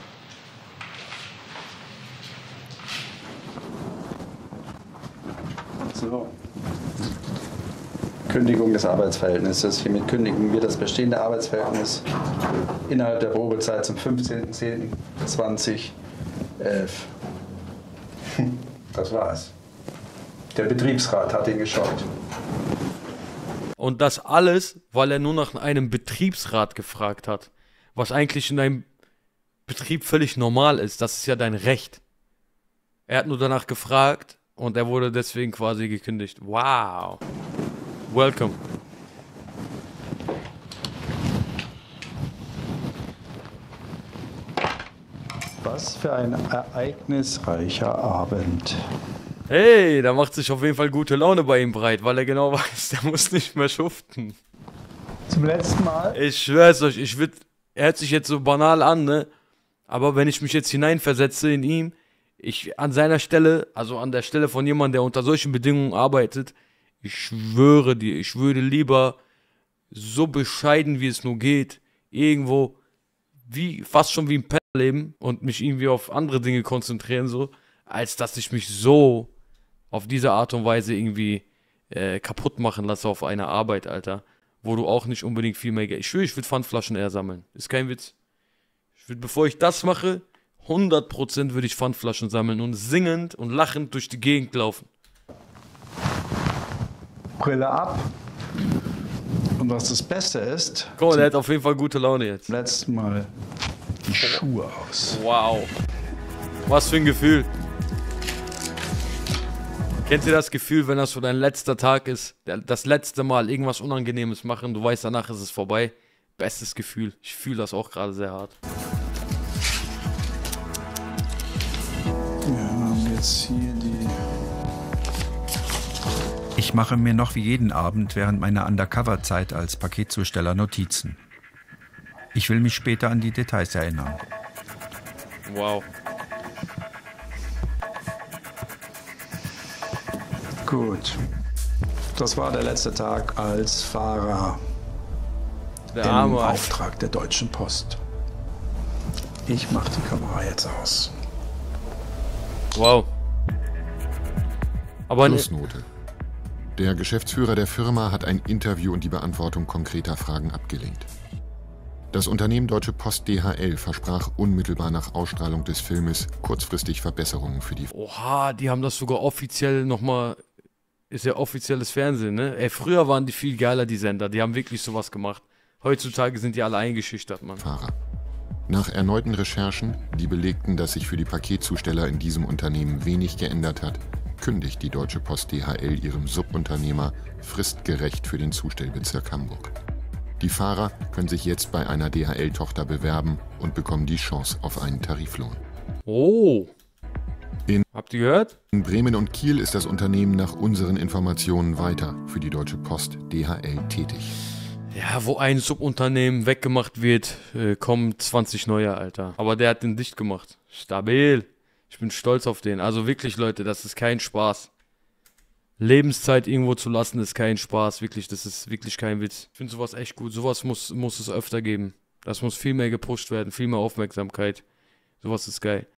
So. Kündigung des Arbeitsverhältnisses. Hiermit kündigen wir das bestehende Arbeitsverhältnis innerhalb der Probezeit zum fünfzehnten zehnten zweitausendelf. Das war's. Der Betriebsrat hat ihn geschockt. Und das alles, weil er nur nach einem Betriebsrat gefragt hat. Was eigentlich in einem Betrieb völlig normal ist. Das ist ja dein Recht. Er hat nur danach gefragt und er wurde deswegen quasi gekündigt. Wow. Welcome. Was für ein ereignisreicher Abend. Hey, da macht sich auf jeden Fall gute Laune bei ihm breit, weil er genau weiß, der muss nicht mehr schuften. Zum letzten Mal? Ich schwör's euch, ich würd, er hört sich jetzt so banal an, ne? Aber wenn ich mich jetzt hineinversetze in ihm, ich an seiner Stelle, also an der Stelle von jemandem, der unter solchen Bedingungen arbeitet, ich schwöre dir, ich würde lieber so bescheiden, wie es nur geht, irgendwo, wie, fast schon wie ein Penner leben und mich irgendwie auf andere Dinge konzentrieren, so, als dass ich mich so auf diese Art und Weise irgendwie äh, kaputt machen lasse auf eine Arbeit, Alter, wo du auch nicht unbedingt viel mehr Geld... Ich schwöre, ich würde Pfandflaschen eher sammeln. Ist kein Witz. Ich würde, bevor ich das mache, hundert Prozent würde ich Pfandflaschen sammeln und singend und lachend durch die Gegend laufen. Brille ab. Und was das Beste ist... Guck mal, der hat auf jeden Fall gute Laune jetzt. Letztes Mal die Schuhe aus. Wow. Was für ein Gefühl. Kennt ihr das Gefühl, wenn das so dein letzter Tag ist, das letzte Mal irgendwas Unangenehmes machen, du weißt, danach ist es vorbei? Bestes Gefühl. Ich fühle das auch gerade sehr hart. Wir haben jetzt hier die... Ich mache mir noch wie jeden Abend während meiner Undercover-Zeit als Paketzusteller Notizen. Ich will mich später an die Details erinnern. Wow. Gut. Das war der letzte Tag als Fahrer Der im arme Auftrag der Deutschen Post. Ich mache die Kamera jetzt aus. Wow. Aber ne- Schlussnote. Der Geschäftsführer der Firma hat ein Interview und die Beantwortung konkreter Fragen abgelehnt. Das Unternehmen Deutsche Post D H L versprach unmittelbar nach Ausstrahlung des Filmes kurzfristig Verbesserungen für die... Oha, die haben das sogar offiziell nochmal... Ist ja offizielles Fernsehen, ne? Ey, früher waren die viel geiler, die Sender. Die haben wirklich sowas gemacht. Heutzutage sind die alle eingeschüchtert, Mann. Fahrer. Nach erneuten Recherchen, die belegten, dass sich für die Paketzusteller in diesem Unternehmen wenig geändert hat, kündigt die Deutsche Post D H L ihrem Subunternehmer fristgerecht für den Zustellbezirk Hamburg. Die Fahrer können sich jetzt bei einer D H L-Tochter bewerben und bekommen die Chance auf einen Tariflohn. Oh. In Habt ihr gehört? In Bremen und Kiel ist das Unternehmen nach unseren Informationen weiter für die Deutsche Post D H L tätig. Ja, wo ein Subunternehmen weggemacht wird, äh, kommen zwanzig neue, Alter. Aber der hat den dicht gemacht. Stabil. Ich bin stolz auf den. Also wirklich, Leute, das ist kein Spaß. Lebenszeit irgendwo zu lassen, ist kein Spaß. Wirklich, das ist wirklich kein Witz. Ich finde sowas echt gut. Sowas muss, muss es öfter geben. Das muss viel mehr gepusht werden, viel mehr Aufmerksamkeit. Sowas ist geil.